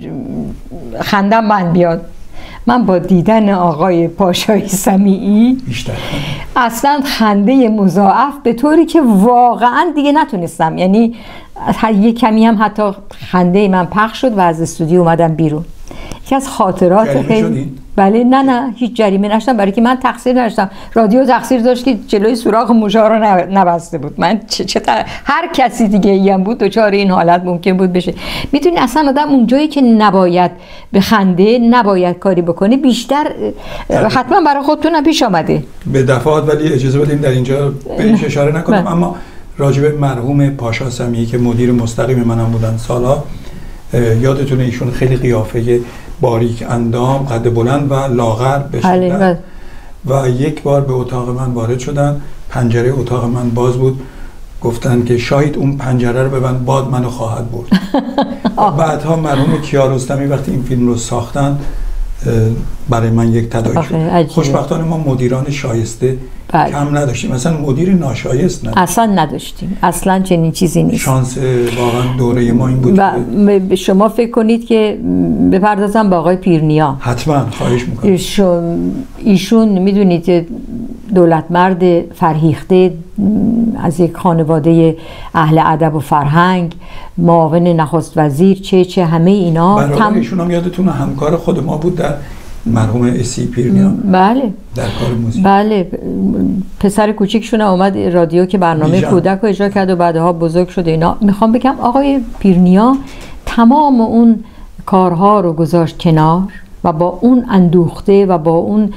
خندم من بیاد. من با دیدن آقای پاشای سمیعی اصلا خنده مضاعف به طوری که واقعا دیگه نتونستم، یعنی یه کمی هم حتی خنده من پخش شد و از استودیو اومدم بیرون. یکی از خاطرات خیلی بله نه هیچ جریمه نشدم، برای که من تقصیر نداشتم. رادیو تقصیر داشت که جلوی سوراخ موشا رو نبسته بود. من هر کسی دیگه ای هم بود دچار این حالت ممکن بود بشه. میدونی اصلا آدم اونجایی که نباید بخنده، نباید کاری بکنه، بیشتر حتما برای خودتون هم پیش آمده
به دفعات. ولی اجازه بدین در اینجا بهش اشاره نکنم، اما راجب مرحوم پاشا سمیعی که مدیر مستقیم منم بودن سالها، یادتونه ایشون خیلی قیافه باریک اندام، قد بلند و لاغر بشدن و یک بار به اتاق من وارد شدن، پنجره اتاق من باز بود، گفتن که شاید اون پنجره رو ببند، باد منو خواهد برد. بعدها مرحوم کیارستمی وقتی این فیلم رو ساختن برای من یک تداعی شد. خوشبختانه ما مدیران شایسته کم نداشتیم، مثلا مدیر ناشایست نداشتیم،
اصلا نداشتیم، اصلا چنین چیزی نیست.
شانس واقعا دوره ما این بود.
و شما فکر کنید که بپردازم با آقای پیرنیا.
حتما، خواهش میکنم.
ایشون میدونید دولتمرد فرهیخته از یک خانواده اهل ادب و فرهنگ، معاون نخست وزیر، چه همه اینا.
ایشون هم یادتونه همکار خود ما بود در مرحوم اسی پیرنیا.
بله،
در کار موزیک.
بله، پسر کوچیکشون اومد رادیو که برنامه کودک رو اجرا کرد و بعدها بزرگ شد اینا. میخوام بگم آقای پیرنیا تمام اون کارها رو گذاشت کنار و با اون اندوخته و با اون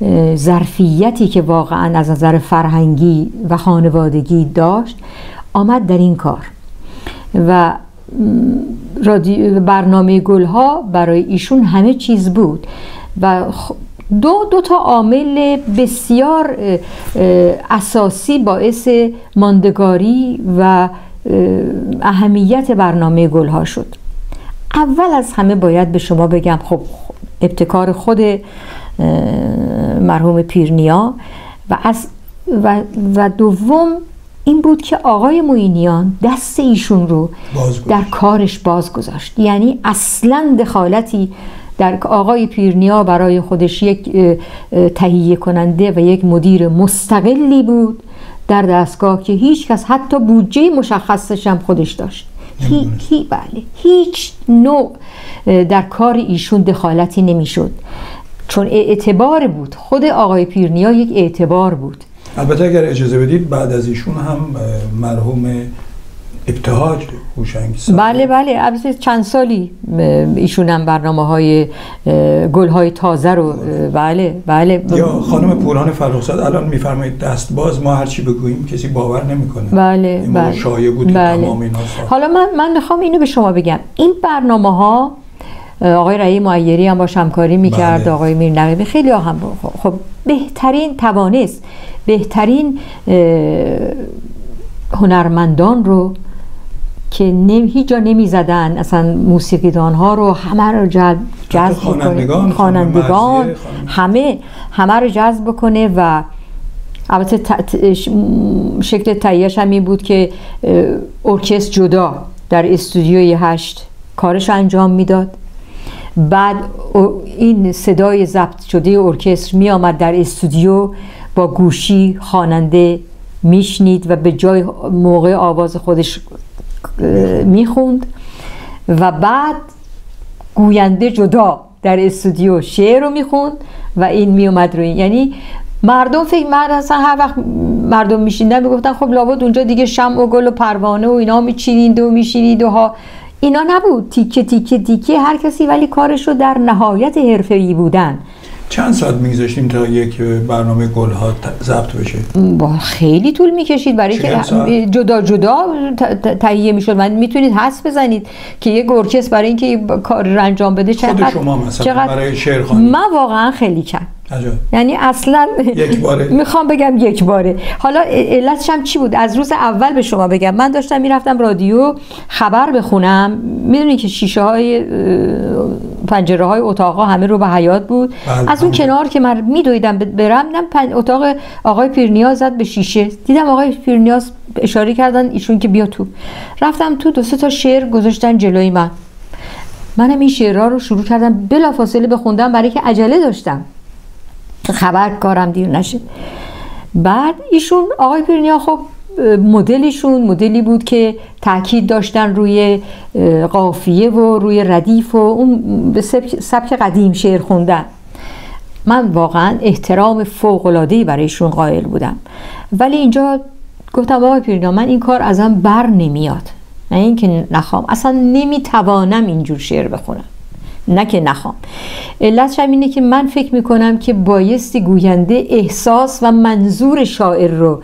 ظرفیتی که واقعا از نظر فرهنگی و خانوادگی داشت آمد در این کار. و برنامه گلها برای ایشون همه چیز بود و دو تا عامل بسیار اساسی باعث ماندگاری و اهمیت برنامه گلها شد. اول از همه باید به شما بگم خب ابتکار خود مرحوم پیرنیا و دوم این بود که آقای معینیان دست ایشون رو در کارش باز گذاشت. یعنی اصلا دخالتی در آقای پیرنیا برای خودش یک تهیه کننده و یک مدیر مستقلی بود در دستگاه که هیچ کس حتی بودجه مشخصش هم خودش داشت. بله، هیچ نوع در کار ایشون دخالتی نمیشد، چون اعتبار بود. خود آقای پیرنیا یک اعتبار بود.
البته اگر اجازه بدید بعد از ایشون هم مرحوم ابتهاج هوشنگی ساخت.
بله، البته چند سالی ایشون هم برنامه‌های گل‌های تازه رو بله.
یا خانم پوران فرخزاد الان میفرمایید دستباز، ما هر چی بگوییم کسی باور نمیکنه.
بله.
شایعه بود که تمام اینا ساخت.
حالا من میخوام اینو به شما بگم، این برنامه‌ها آقای رئی معیری هم باش همکاری میکرد، آقای میرنقیبی، خیلی هم خب بهترین توانست بهترین هنرمندان رو که هیچ جا نمیزدن، اصلا موسیقیدان ها رو همه رو جذب کنه، خوانندگان همه رو جذب بکنه. و البته شکل تهیه‌اش هم این بود که ارکستر جدا در استودیوی 8 کارش انجام میداد، بعد این صدای ضبط شده ارکستر می آمد در استودیو، با گوشی خواننده میشنید و به جای موقع آواز خودش میخوند و بعد گوینده جدا در استودیو شعر رو میخوند و این میومد روی. یعنی مردم اصلا هر وقت مردم میشیندن میگفتن خب لابد اونجا دیگه شمع و گل و پروانه و اینا میچینید و میشینید و ها. اینا نبود، تیکه هر کسی ولی کارش رو در نهایت حرفه‌ای بودن.
چند ساعت میگذاشتیم تا یک برنامه گلها ضبط بشه؟
خیلی طول میکشید، برای که جدا تهیه میشد. من میتونید حدس بزنید که یک ارکستر برای اینکه کار رو انجام بده
خود شما مثلا برای شعر خوانی؟
من واقعا خیلی کم، یعنی اصلا
یک باره
میخوام بگم یک باره. حالا علتش هم چی بود؟ از روز اول به شما بگم، من داشتم میرفتم رادیو خبر بخونم، میدونی که شیشه های پنجره های اتاقا همه رو به حیاط بود. از اون کنار که من میدویدم برم، اتاق آقای پیرنیا زد به شیشه، دیدم آقای پیرنیا اشاره کردن ایشون که بیا تو. رفتم تو، 2-3 تا شعر گذاشتن جلوی منم این شعرها رو شروع کردم بلافاصله بخوندم، برای که عجله داشتم خبر کارم دیر نشه. بعد ایشون آقای پیرنیا خب مدلشون مدلی بود که تاکید داشتن روی قافیه و روی ردیف و اون به سبک قدیم شعر خوندن. من واقعا احترام فوق‌العاده‌ای برایشون قائل بودم، ولی اینجا گفتم آقای پیرنیا من این کار ازم بر نمیاد، نه اینکه نخوام، اصلا نمیتوانم اینجور شعر بخونم، نه که نخوام. علتش هم اینه که من فکر میکنم که بایستی گوینده احساس و منظور شاعر رو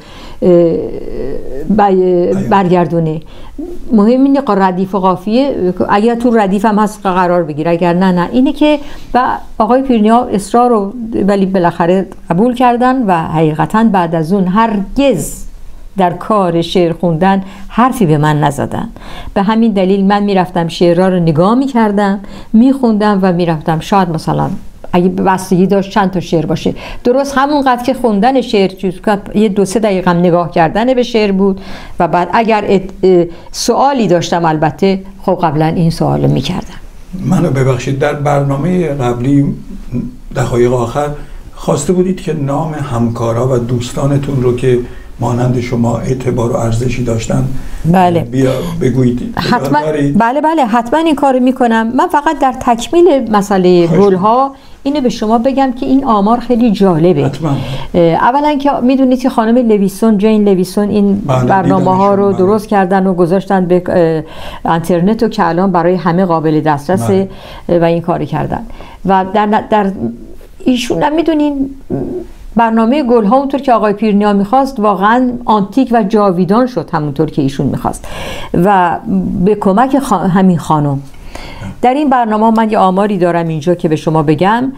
برگردونه. مهم اینه ردیف و قافیه اگر تو ردیف هم هست قرار بگیره، اگر نه اینه که و آقای پیرنیا اصرار رو ولی بالاخره قبول کردن و حقیقتا بعد از اون هرگز در کار شعر خوندن حرفی به من نزدن. به همین دلیل من میرفتم شعرها رو نگاه میکردم، میخوندم و میرفتم. شاید مثلا اگه بستگی داشت چند تا شعر باشه، درست همونقدر که خوندن شعر یه 2-3 دقیقه نگاه کردن به شعر بود و بعد اگر سوالی داشتم البته خب قبلا این سوالو میکردم.
منو ببخشید، در برنامه قبلی دقایق آخر خواسته بودید که نام همکارا و دوستانتون رو که مانند شما اعتبار و ارزشی داشتن
بله
بیا بگویید.
حتما بله حتما این کارو میکنم. من فقط در تکمیل مسئله گلها اینو به شما بگم که این آمار خیلی جالبه.
حتما.
اولا که میدونید که خانم جین لویسون این برنامه ها رو درست کردن و گذاشتن به اینترنت و که الان برای همه قابل دسترسه و این کاری کردن و در ایشون هم میدونین برنامه گلها اونطور که آقای پیرنیا میخواست واقعا آنتیک و جاویدان شد، همونطور که ایشون میخواست و به کمک همین خانم. در این برنامه من یه آماری دارم اینجا که به شما بگم.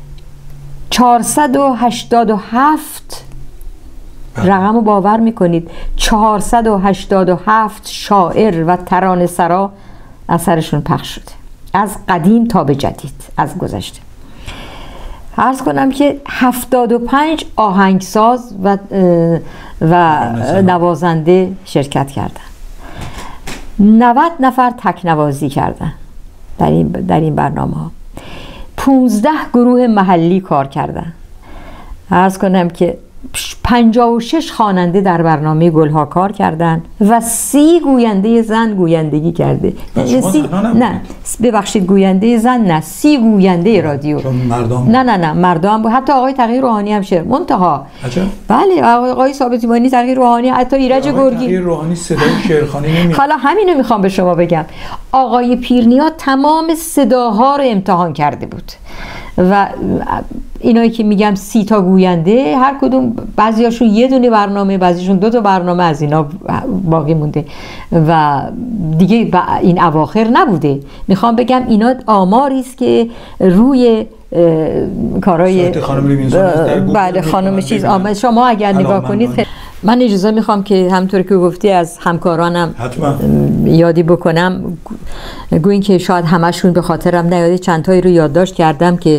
487 رقم رو باور میکنید 487 شاعر و ترانه‌سرا اثرشون پخش شده، از قدیم تا به جدید، از گذشته. عرض کنم که 75 آهنگساز و نوازنده شرکت کردن، 90 نفر تکنوازی کردن در این برنامه ها، 15 گروه محلی کار کردن. عرض کنم که 56 خواننده در برنامه گلها کار کردن و 30 گوینده زن گویندگی کرده. نه ببخشید گوینده زن نه، 30 گوینده رادیو. نه مردم بود. حتی آقای تغییر روحانی هم شعر منتها. بله آقای ثابت ایمانی تغییر روحانی، حتی ایرج گرگی
تغییر روحانی صدای شعرخوانی نمیاد.
حالا همینو میخوام به شما بگم. آقای پیرنیا تمام صداها رو امتحان کرده بود و اینایی که میگم 30 تا گوینده، هر کدوم بعضیاشون یه دونه برنامه، بعضیشون 2 تا برنامه از اینا باقی مونده و دیگه این اواخر نبوده. میخوام بگم اینا آماری است که روی کارهای بله خانم چیز آمد. شما اگر نگاه کنید من اجازه میخوام که همونطور که گفتی از همکارانم یادی بکنم، گوین که شاید همشون به خاطرم نیاده، چند تایی رو یادداشت کردم که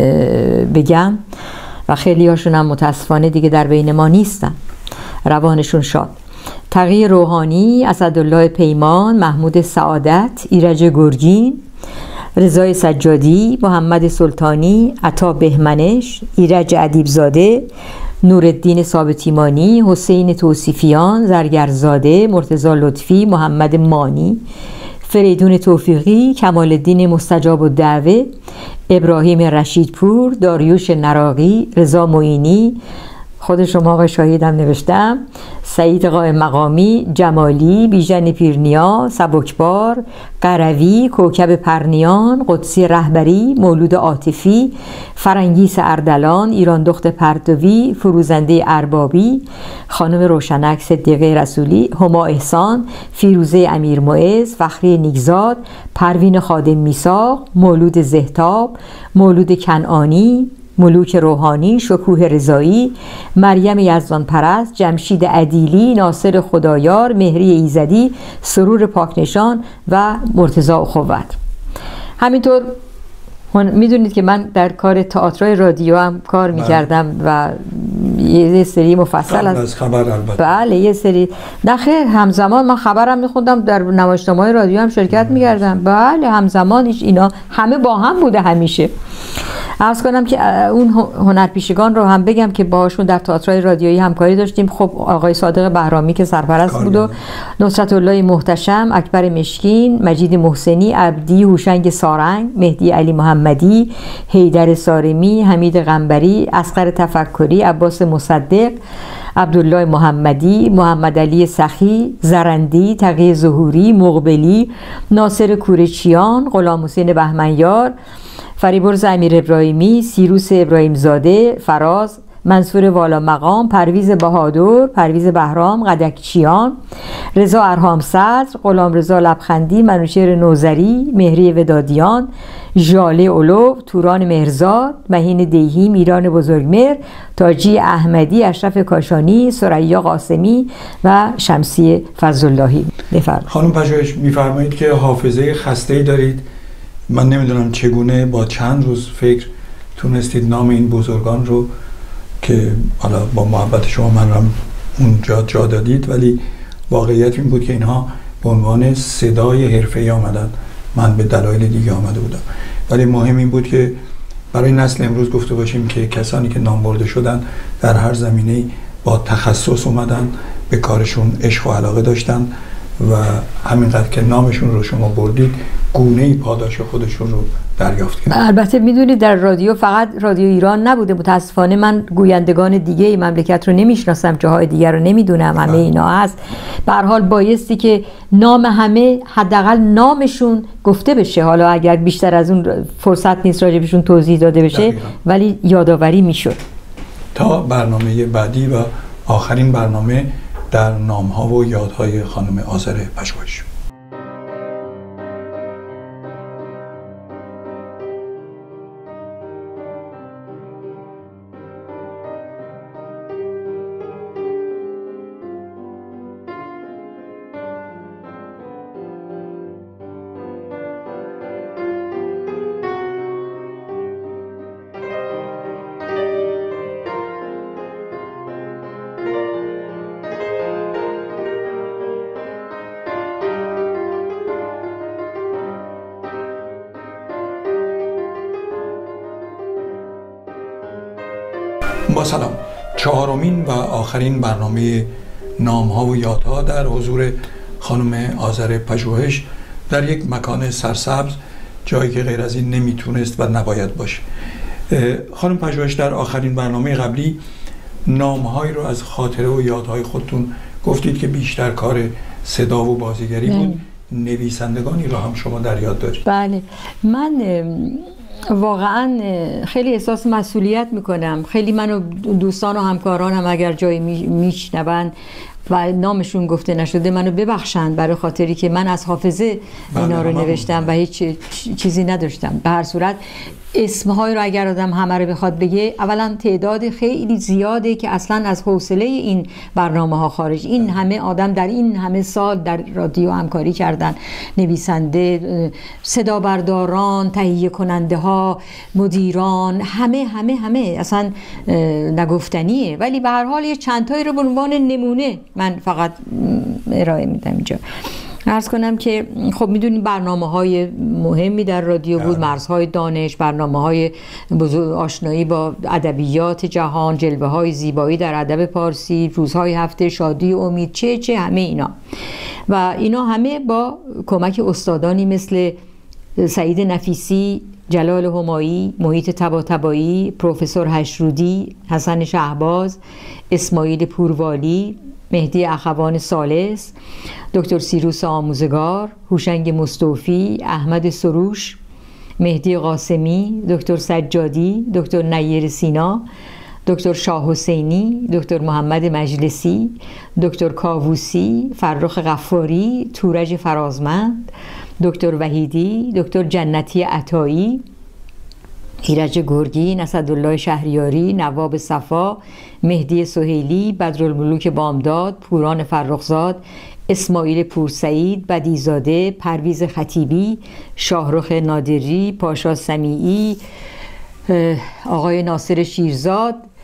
بگم و خیلی هاشون هم متاسفانه دیگه در بین ما نیستن، روانشون شاد. تغییر روحانی، اسدالله پیمان، محمود سعادت، ایرج گرگین، رضای سجادی، محمد سلطانی، عطا بهمنش، ایرج ادیبزاده، نورالدین ثابت ایمانی، حسین توصیفیان، زرگرزاده، مرتضی لطفی، محمد مانی، فریدون توفیقی، کمال الدین مستجاب الدعوه، ابراهیم رشیدپور، داریوش نراقی، رضا معینی، خود شما آقای شاهید هم نوشتم، سعید قائم مقامی، جمالی، بیژن پیرنیا، سبکبار، قروی، کوکب پرنیان، قدسی رهبری، مولود عاطفی، فرنگیس اردلان، ایران دخت پرتوی، فروزنده اربابی، خانم روشنک صدیقه رسولی، هما احسان، فیروزه امیر معز، فخری نیکزاد، پروین خادم میساق، مولود زهتاب، مولود کنعانی، ملوک روحانی، شکوه رضایی، مریم یزدان پرست، جمشید عدیلی، ناصر خدایار، مهری ایزدی، سرور پاکنشان و مرتضی اخوت. همینطور میدونید که من در کار تئاتر رادیو هم کار میکردم و یه سری مفصل
از خبر البته.
بله یه سری نه خیر همزمان من خبرم میخوندم، در نمایشنامه‌های رادیو هم شرکت میکردم. بله همزمان اینا همه با هم بوده همیشه. عرض کنم که اون هنرپیشگان رو هم بگم که باهاشون در تئاترهای رادیویی همکاری داشتیم. خب آقای صادق بهرامی که سرپرست بود و نصرت الله محتشم، اکبر مشکین، مجید محسنی، عبدی هوشنگ سارنگ، مهدی علی محمدی، حیدر سارمی، حمید قنبری، اصغر تفکری، عباس مصدق، عبدالله محمدی، محمد علی سخی، زرندی، تقی ظهوری، مقبلی، ناصر کورچیان، غلام حسین بهمنیار، فریبرز امیر ابراهیمی، سیروس ابراهیم زاده، فراز، منصور والا مقام، پرویز بهادر، پرویز بهرام، قدکچیان، رضا ارهام صدر، غلام رضا لبخندی، منوشهر نوذری، مهری ودادیان، ژاله اولو، توران مهرزاد، مهین دیهی، میران بزرگمهر، تاجی احمدی، اشرف کاشانی، ثریا قاسمی و شمسی فضلاللهی. بفرمایید.
خانم پژوهش میفرمایید که حافظه خسته‌ای دارید. من نمیدونم چگونه با چند روز فکر تونستید نام این بزرگان رو که حالا با محبت شما من رو اونجا جا دادید، ولی واقعیت این بود که اینها به عنوان صدای حرفه‌ای آمدن، من به دلایل دیگه آمده بودم. ولی مهم این بود که برای نسل امروز گفته باشیم که کسانی که نام برده شدن در هر زمینه‌ای با تخصص اومدن، به کارشون عشق و علاقه داشتن و همینقدر که نامشون رو شما بردید گونه‌ای پاداش خودشون رو دریافت کردن.
البته میدونید در رادیو فقط رادیو ایران نبوده، متاسفانه من گویندگان دیگه مملکت رو نمیشناسم، جاهای دیگر رو نمیدونم، همه اینا هست. به هر حال بایستی که نام همه حداقل نامشون گفته بشه، حالا اگر بیشتر از اون فرصت نیست راجبشون توضیح داده بشه ولی یادآوری میشد.
تا برنامه بعدی و آخرین برنامه در نام‌ها و یادهای خانم آذر پژوهش. با سلام، چهارمین و آخرین برنامه نام‌ها و یادها در حضور خانم آذر پژوهش در یک مکان سرسبز، جایی که غیر از این نمیتونست و نباید باشه. خانم پژوهش در آخرین برنامه قبلی نام‌هایی رو از خاطره و یادهای خودتون گفتید که بیشتر کار صدا و بازیگری بود. نویسندگانی رو هم شما در یاد دارید؟
بله، من واقعا خیلی احساس مسئولیت میکنم. خیلی منو دوستان و همکارانم اگر جایی میشنوند و نامشون گفته نشده منو ببخشند، برای خاطری که من از حافظه اینا رو نوشتم و هیچ چیزی نداشتم. به هر صورت اسمهای رو اگر آدم همه رو بخواد بگه، اولا تعداد خیلی زیاده که اصلا از حوصله این برنامه ها خارج. این همه آدم در این همه سال در رادیو همکاری کردن، نویسنده، صدا برداران، تهیه کننده ها، مدیران، همه اصلا نگفتنیه. ولی به هر حال یه چند تایی رو به عنوان نمونه من فقط ارائه میدم اینجا. عرض کنم که خب میدونید برنامه‌های مهمی در رادیو بود، مرزهای دانش، برنامه‌های آشنایی با ادبیات جهان، جلوه‌های زیبایی در ادب پارسی، روزهای هفته، شادی، امید، چه همه اینا. و اینا همه با کمک استادانی مثل سعید نفیسی، جلال همایی، محیط طباطبایی، پروفسور هشرودی، حسن شهباز، اسماعیل پوروالی، مهدی اخوان ثالث، دکتر سیروس آموزگار، هوشنگ مصطفی، احمد سروش، مهدی قاسمی، دکتر سجادی، دکتر نیر سینا، دکتر شاه حسینی، دکتر محمد مجلسی، دکتر کاووسی، فرخ غفاری، تورج فرازمند، دکتر وحیدی، دکتر جنتی عطایی، ایرج گرگی، اسدالله شهریاری، نواب صفا، مهدی سهیلی، بدرالملوک بامداد، پوران فرخزاد، اسماعیل پورسعید، بدیزاده، پرویز خطیبی، شاهرخ نادری، پاشا سمیعی، آقای ناصر شیرزاد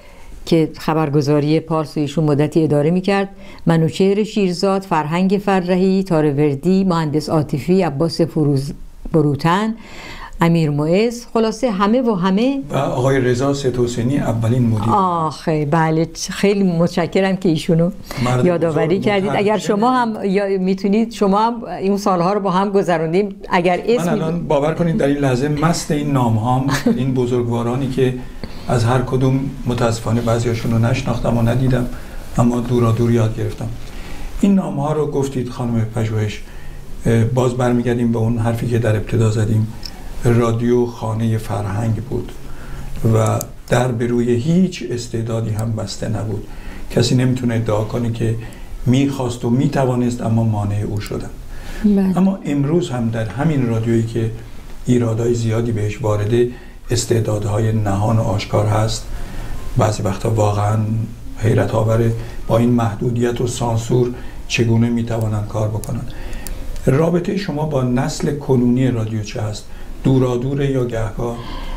که خبرگزاری پارس ایشون مدتی اداره میکرد، منوچهر شیرزاد، فرهنگ فرهی، تاروردی، مهندس عاطفی، عباس بروتن، امیر معز، خلاصه همه و همه،
و آقای رضا ست-حسینی اولین مدیر.
آخه بله، خیلی متشکرم که ایشونو یادآوری کردید. اگر شما هم میتونید، شما هم این سالها رو با هم گذروندیم، اگر اسم
من الان باور کنید در این لحظه مست این نام‌هام، این بزرگوارانی که از هر کدوم متاسفانه بعضیاشون رو نشناختم و ندیدم، اما دورا دور یاد گرفتم. این نام‌ها رو گفتید خانم پژوهش، باز برمیگردیم به اون حرفی که در ابتدا زدیم، رادیو خانه فرهنگ بود و در به روی هیچ استعدادی هم بسته نبود. کسی نمیتونه ادعا کنه که میخواست و میتوانست اما مانع او شدن. اما امروز هم در همین رادیویی که ایرادهای زیادی بهش وارده، استعدادهای نهان و آشکار هست. بعضی وقتا واقعا حیرت آوره با این محدودیت و سانسور چگونه میتوانند کار بکنن. رابطه شما با نسل کنونی رادیو چه هست؟ دورادور یا گهگاه؟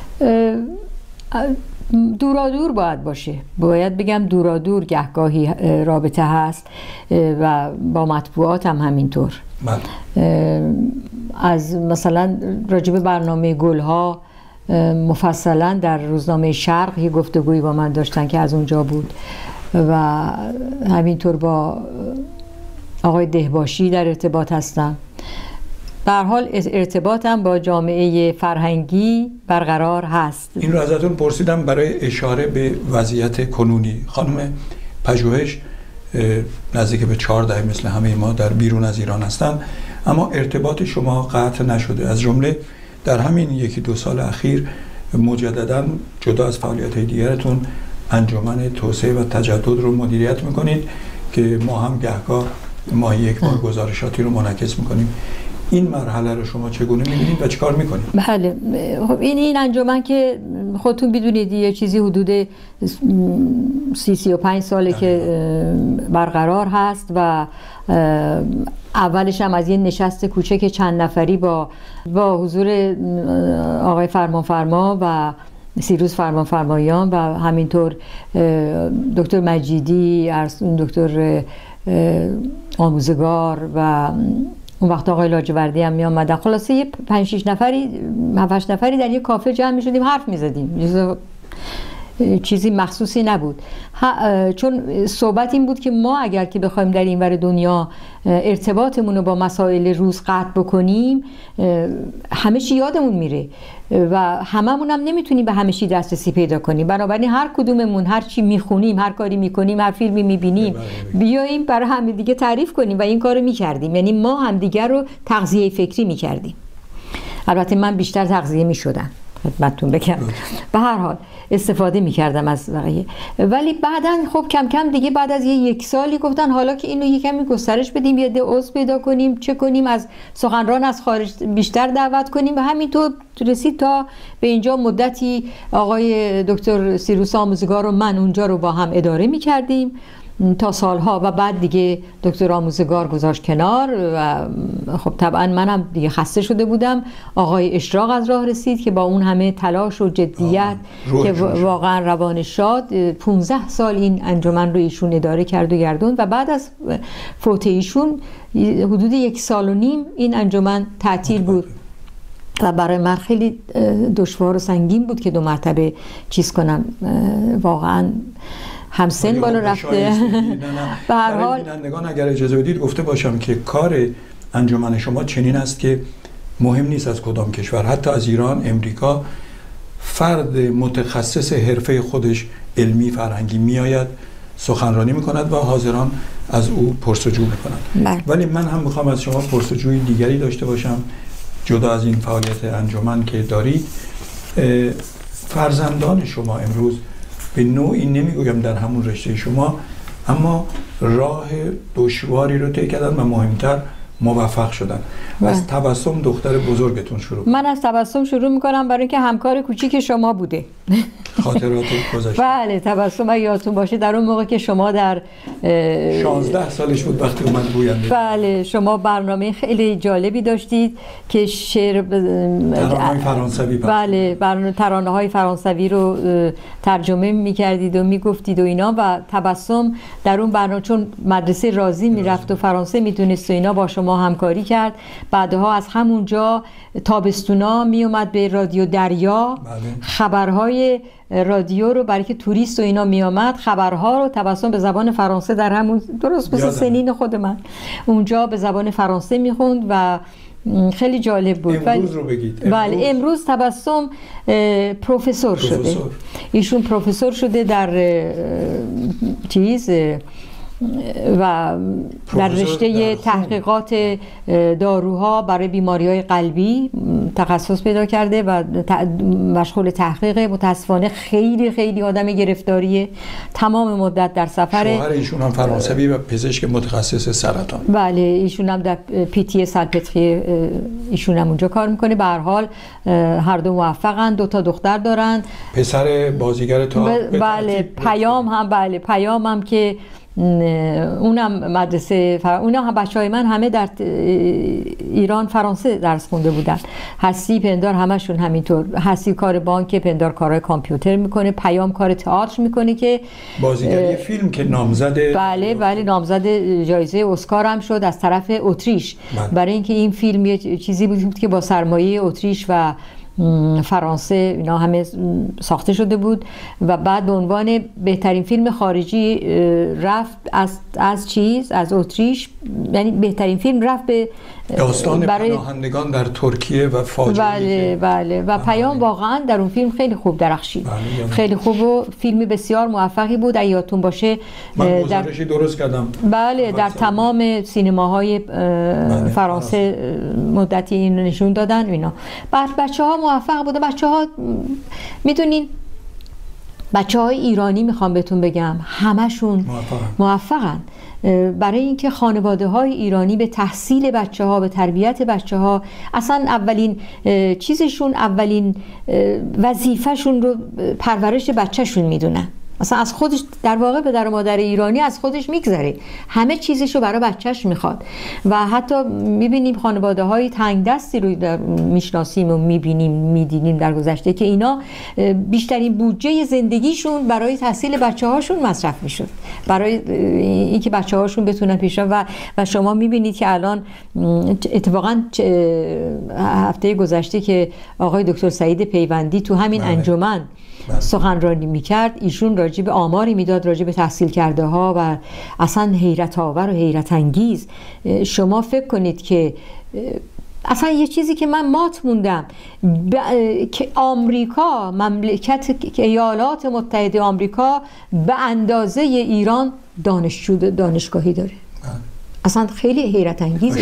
دورادور باید باشه، باید بگم دورادور گهگاهی رابطه هست و با مطبوعات هم همینطور. از مثلا راجب برنامه گلها مفصلا در روزنامه شرق یه گفتگویی با من داشتن که از اونجا بود و همینطور با آقای دهباشی در ارتباط هستم. در حال ارتباطم با جامعه فرهنگی برقرار هست.
این رو ازتون پرسیدم برای اشاره به وضعیت کنونی. خانم پژوهش نزدیک به 14 مثل همه ما در بیرون از ایران هستن، اما ارتباط شما قطع نشده. از جمله در همین 1-2 سال اخیر مجددا جدا از فعالیت‌های دیگرتون انجمن توسعه و تجدد رو مدیریت میکنید که ما هم گهگاه ماهی یک بار گزارشاتی رو منعکس میکنیم. این مرحله رو شما چگونه می‌بینید و چیکار می‌کنید؟
بله، خب این انجمن که خودتون بدونید یه چیزی حدود 30-35 ساله که برقرار هست و اولش هم از یه نشست کوچک چند نفری با حضور آقای فرمانفرما و سیروس فرمانفرمایان و همینطور دکتر مجیدی، دکتر آموزگار و اون وقت آقای لاجوردی هم می آمدن. خلاصه یه 5-6 نفری 7-8 نفری در یه کافه جمع می شدیم، حرف می زدیم، چیزی مخصوصی نبود. چون صحبت این بود که ما اگر که بخوایم در این ور دنیا ارتباطمون رو با مسائل روز قطع بکنیم، همه چی یادمون میره و هممون هم نمیتونیم به همه چی دسترسی پیدا کنیم. بنابراین هر کدوممون هر چی میخونیم، هر کاری میکنیم، هر فیلمی میبینیم، بیاییم برای همه دیگه تعریف کنیم و این کارو میکردیم. یعنی ما هم دیگر رو تغذیه فکری میکردیم. البته من بیشتر تغذیه میشدم، خدمتتون بگم. به هر حال استفاده میکردم از بقیه. ولی بعداً خب کم کم دیگه بعد از 1 سالی گفتن حالا که اینو یکمی گسترش بدیم، یه عضو پیدا کنیم، چه کنیم، از سخنران از خارج بیشتر دعوت کنیم و همینطور رسید تا به اینجا. مدتی آقای دکتر سیروس آموزگار و من اونجا رو با هم اداره میکردیم تا سالها و بعد دیگه دکتر آموزگار گذاشت کنار و خب طبعا منم دیگه خسته شده بودم. آقای اشراق از راه رسید که با اون همه تلاش و جدیت که واقعا روان شاد 15 سال این انجمن رو ایشون اداره کرد و گردوند و بعد از فوت ایشون حدود 1.5 سال این انجمن تعطیل بود و برای من خیلی دشوار و سنگین بود که 2 مرتبه چیز کنم. واقعا همسن بالا رفته.
به هر حال بینندگان اگر اجازه بدید گفته باشم که کار انجمن شما چنین است که مهم نیست از کدام کشور، حتی از ایران، امریکا، فرد متخصص حرفه خودش علمی فرهنگی میآید سخنرانی میکند و حاضران از او پرسجو میکنند. ولی من هم میخوام از شما پرسجوی دیگری داشته باشم جدا از این فعالیت انجمن که دارید. فرزندان شما امروز به نوعی، نمیگویم در همون رشته شما، اما راه دشواری رو طی کردن و مهمتر موفق شدن. از تبسم دختر بزرگتون شروع.
من از تبسم شروع میکنم برای اینکه همکار کوچیک شما بوده.
خاطرات گذشته.
بله، تبسم اگه یادتون باشه در اون موقع که شما در
16 سالش بود وقتی اومد گوینده.
بله، شما برنامه خیلی جالبی داشتید که شعر
ترانه‌های فرانسوی.
بله، ترانه‌های فرانسوی رو ترجمه می‌کردید و میگفتید و اینا، و تبسم در اون برنامه چون مدرسه رازی میرفت و فرانسه میدونست و اینا با شما همکاری کرد. بعدها از همونجا تابستونا میومد به رادیو دریا.
بله.
خبرهای رادیو رو برای که توریست و اینا میامد، خبرها رو تبسم به زبان فرانسه در همون درست مثل سنین خود من اونجا به زبان فرانسه میخوند و خیلی جالب بود.
امروز رو بگید.
بله، امروز تبسم پروفسور شده. ایشون پروفسور شده در و در رشته تحقیقات داروها برای بیماری‌های قلبی تخصص پیدا کرده و مشغول تحقیق. متاسفانه خیلی خیلی آدم گرفتاریه، تمام مدت در سفر.
شوهر ایشون هم فرانسوی و پزشک متخصص سرطان.
بله، ایشون هم در پیتی سالپتری ایشون هم اونجا کار میکنه. به هر حال هر دو موفقن، 2 تا دختر دارن.
پسر بازیگر
بله، پیام هم که اونم مدرسه اونا هم بچهای من همه در ایران فرانسه درس خونده بودن. حسی، پندار همشون همینطور. حسی کار بانک، پندار کارهای کامپیوتر میکنه، پیام کار تئاتر میکنه که
بازیگری فیلم که نامزد.
بله نامزد جایزه اسکار هم شد از طرف اتریش. برای اینکه این فیلم یه چیزی بود که با سرمایه اتریش و فرانسه اینا همه ساخته شده بود و بعد به عنوان بهترین فیلم خارجی رفت از اتریش، یعنی بهترین فیلم رفت به
داستان پناهندگان در ترکیه و فاجعه.
بله و پیام واقعا در اون فیلم خیلی خوب درخشید. خیلی خوب و فیلمی بسیار موفقی بود. اگه یادتون باشه
من گزارشی درست کردم.
بله، در تمام سینماهای فرانسه مدتی اینو نشون دادن اینا. بچه‌ها موفق بودن. بچه‌ها میدونین، بچه‌های ایرانی میخوام بهتون بگم همشون موفقن. برای اینکه خانواده‌های ایرانی به تحصیل بچه‌ها، به تربیت بچه‌ها، اصلا اولین چیزشون، اولین وظیفه‌شون رو پرورش بچه‌شون میدونن. اصلا از خودش، در واقع پدر و مادر ایرانی از خودش میگذره، همه چیزشو برای بچهش میخواد. و حتی میبینیم خانواده های تنگ دستی رو میشناسیم و میدینیم در گذشته که اینا بیشترین بودجه زندگیشون برای تحصیل بچه هاشون مصرف میشد، برای اینکه بچه هاشون بتونن پیشرفت. و شما میبینید که الان اتفاقا هفته گذشته که آقای دکتر سعید پیوندی تو همین انجمن سخنرانی میکرد، ایشون راجع به آماری میداد راجع به تحصیل کرده ها و اصلا حیرت آور و حیرت انگیز. شما فکر کنید که اصلا یه چیزی که من مات موندم که آمریکا، مملکت ایالات متحده آمریکا به اندازه ایران دانشگاهی داره. اصلا خیلی حیرت انگیزه.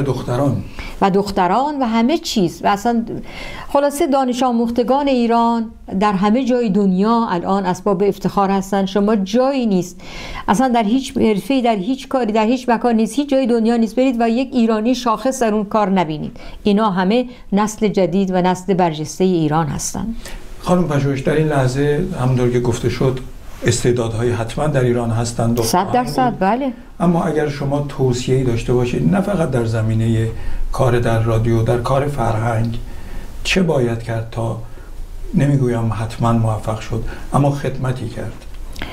و دختران و همه چیز. و اصلا خلاصه دانش آموختگان ایران در همه جای دنیا الان اسباب افتخار هستن. شما جایی نیست اصلا در هیچ حرفه‌ای، در هیچ کاری، در هیچ مکان نیست، هیچ جای دنیا نیست برید و یک ایرانی شاخص در اون کار نبینید. اینا همه نسل جدید و نسل برجسته ایران هستن.
خانم پژوهش، در این لحظه همونطور که گفته شد استعدادهای حتما در ایران هستند
100%. بله.
اما اگر شما توصیه‌ای داشته باشید، نه فقط در زمینه کار در رادیو، در کار فرهنگ، چه باید کرد تا، نمیگویم حتما موفق شد، اما خدمتی کرد؟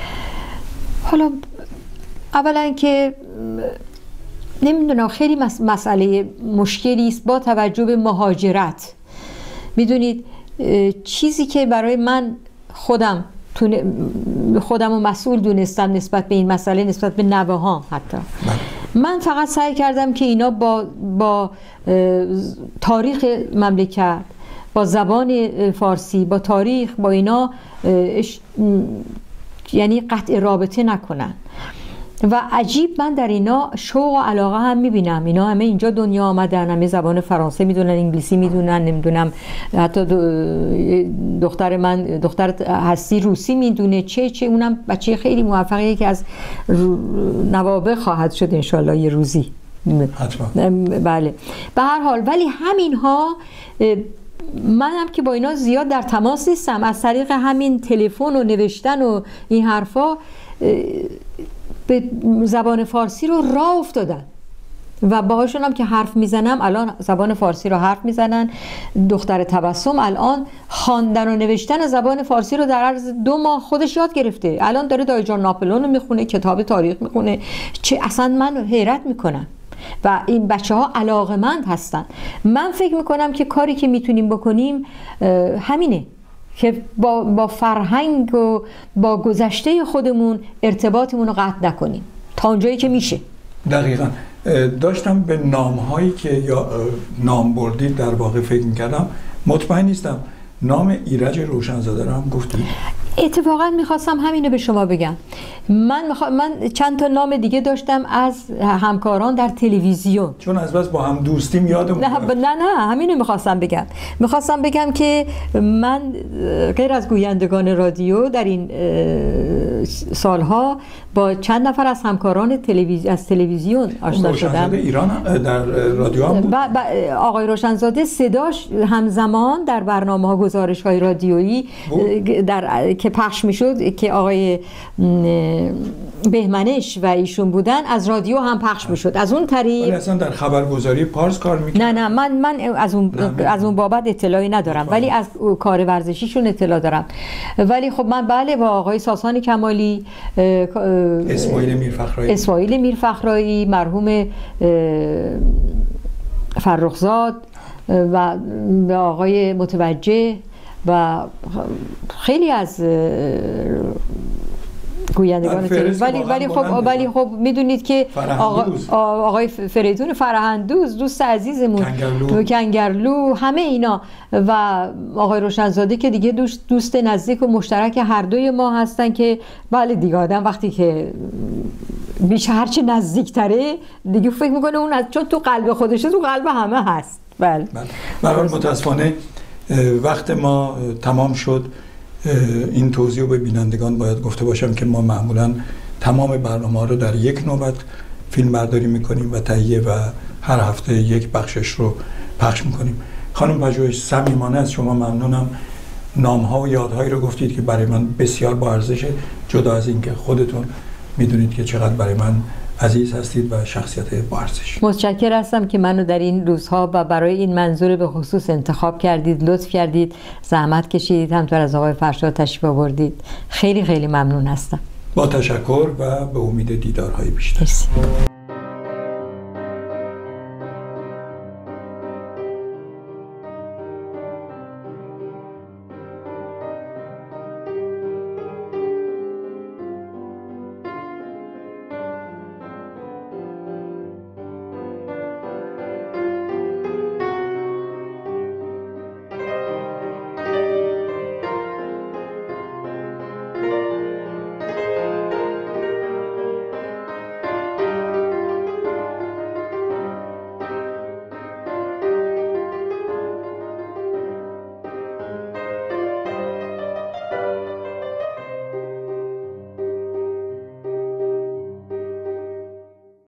حالا اولا که نمیدونم، خیلی مسئله مشکلی است با توجه به مهاجرت. میدونید چیزی که برای من خودم رو مسئول دونستم نسبت به این مسئله، نسبت به نوه ها حتی، من فقط سعی کردم که اینا با تاریخ مملکت، با زبان فارسی، با تاریخ، با اینا یعنی قطع رابطه نکنن. و عجیب من در اینا شوق و علاقه هم میبینم. اینا همه اینجا دنیا آمدن، همه زبان فرانسه میدونن، انگلیسی میدونن، نمیدونم حتی دختر من، دختر هستی روسی میدونه، چه اونم بچه خیلی موفقیه که از نوابغ خواهد شد انشالله یه روزی.
حتما.
بله به هر حال، ولی همینها منم که با اینا زیاد در تماس نیستم، از طریق همین تلفن و نوشتن و این حرفا به زبان فارسی رو راه افتادن و باهاشون هم که حرف میزنم الان زبان فارسی رو حرف میزنن. دختر تبسم الان خواندن و نوشتن زبان فارسی رو در عرض 2 ماه خودش یاد گرفته، الان داره دایجان ناپلئون رو میخونه، کتاب تاریخ میخونه. چه اصلا من حیرت میکنم و این بچه ها علاقه‌مند هستن. من فکر میکنم که کاری که میتونیم بکنیم همینه که با فرهنگ و با گذشته خودمون ارتباطمون رو قطع نکنیم تا اونجایی که میشه.
دقیقاً. داشتم به نام‌هایی که یا نام بردید در واقع فکر می‌کردم، مطمئن نیستم نام ایرج روشنزاده رو هم گفتید؟
اتفاقا میخواستم همینو به شما بگم. من چند تا نام دیگه داشتم از همکاران در تلویزیون،
چون از بس با هم دوستیم یادم
نه همینو میخواستم بگم که من غیر از گویندگان رادیو در این سالها با چند نفر از همکاران از تلویزیون آشنا شدم.
روشنزاده ایران در رادیو هم بود؟
آقای روشنزاده صداش همزمان در برنامه‌ها گزارش‌های رادیویی که پخش میشد که آقای بهمنش و ایشون بودن از رادیو هم پخش میشد. از اون طریق
ولی اصلا در خبرگزاری پارس کار میکرد؟
نه من از اون بابت اطلاعی ندارم، ولی از کار ورزشیشون اطلاع دارم. ولی خب من بله با آقای ساسان کمالی، اسماعیل میرفخرایی، مرحوم فرخزاد و آقای متوجه و خیلی از گویندگان ولی خب میدونید که آقای فریدون فرهندوز دوست عزیزمون، کنگرلو، همه اینا و آقای روشنزاده که دیگه دوست نزدیک و مشترک هر دوی ما هستن که بله دیگه آدم وقتی که بیشتر هرچی نزدیکتره دیگه فکر میکنه اون چون تو قلب خودشه تو قلب همه هست. بله
متاسفانه وقت ما تمام شد. این توضیح به بینندگان باید گفته باشم که ما معمولا تمام برنامه رو در یک نوبت فیلم برداری میکنیم و تهیه و هر هفته یک بخشش رو پخش میکنیم. خانم پژوهش صمیمانه از شما ممنونم. نام‌ها و یادهایی رو گفتید که برای من بسیار با ارزشه، جدا از اینکه خودتون میدونید که چقدر برای من عزیز هستید و شخصیت با ارزش.
متشکر هستم که منو در این روزها و برای این منظور به خصوص انتخاب کردید، لطف کردید، زحمت کشیدید، همطور از آقای فرشاد تشریف آوردید. خیلی خیلی ممنون هستم.
با تشکر و به امید دیدارهای بیشتر.
مرسی.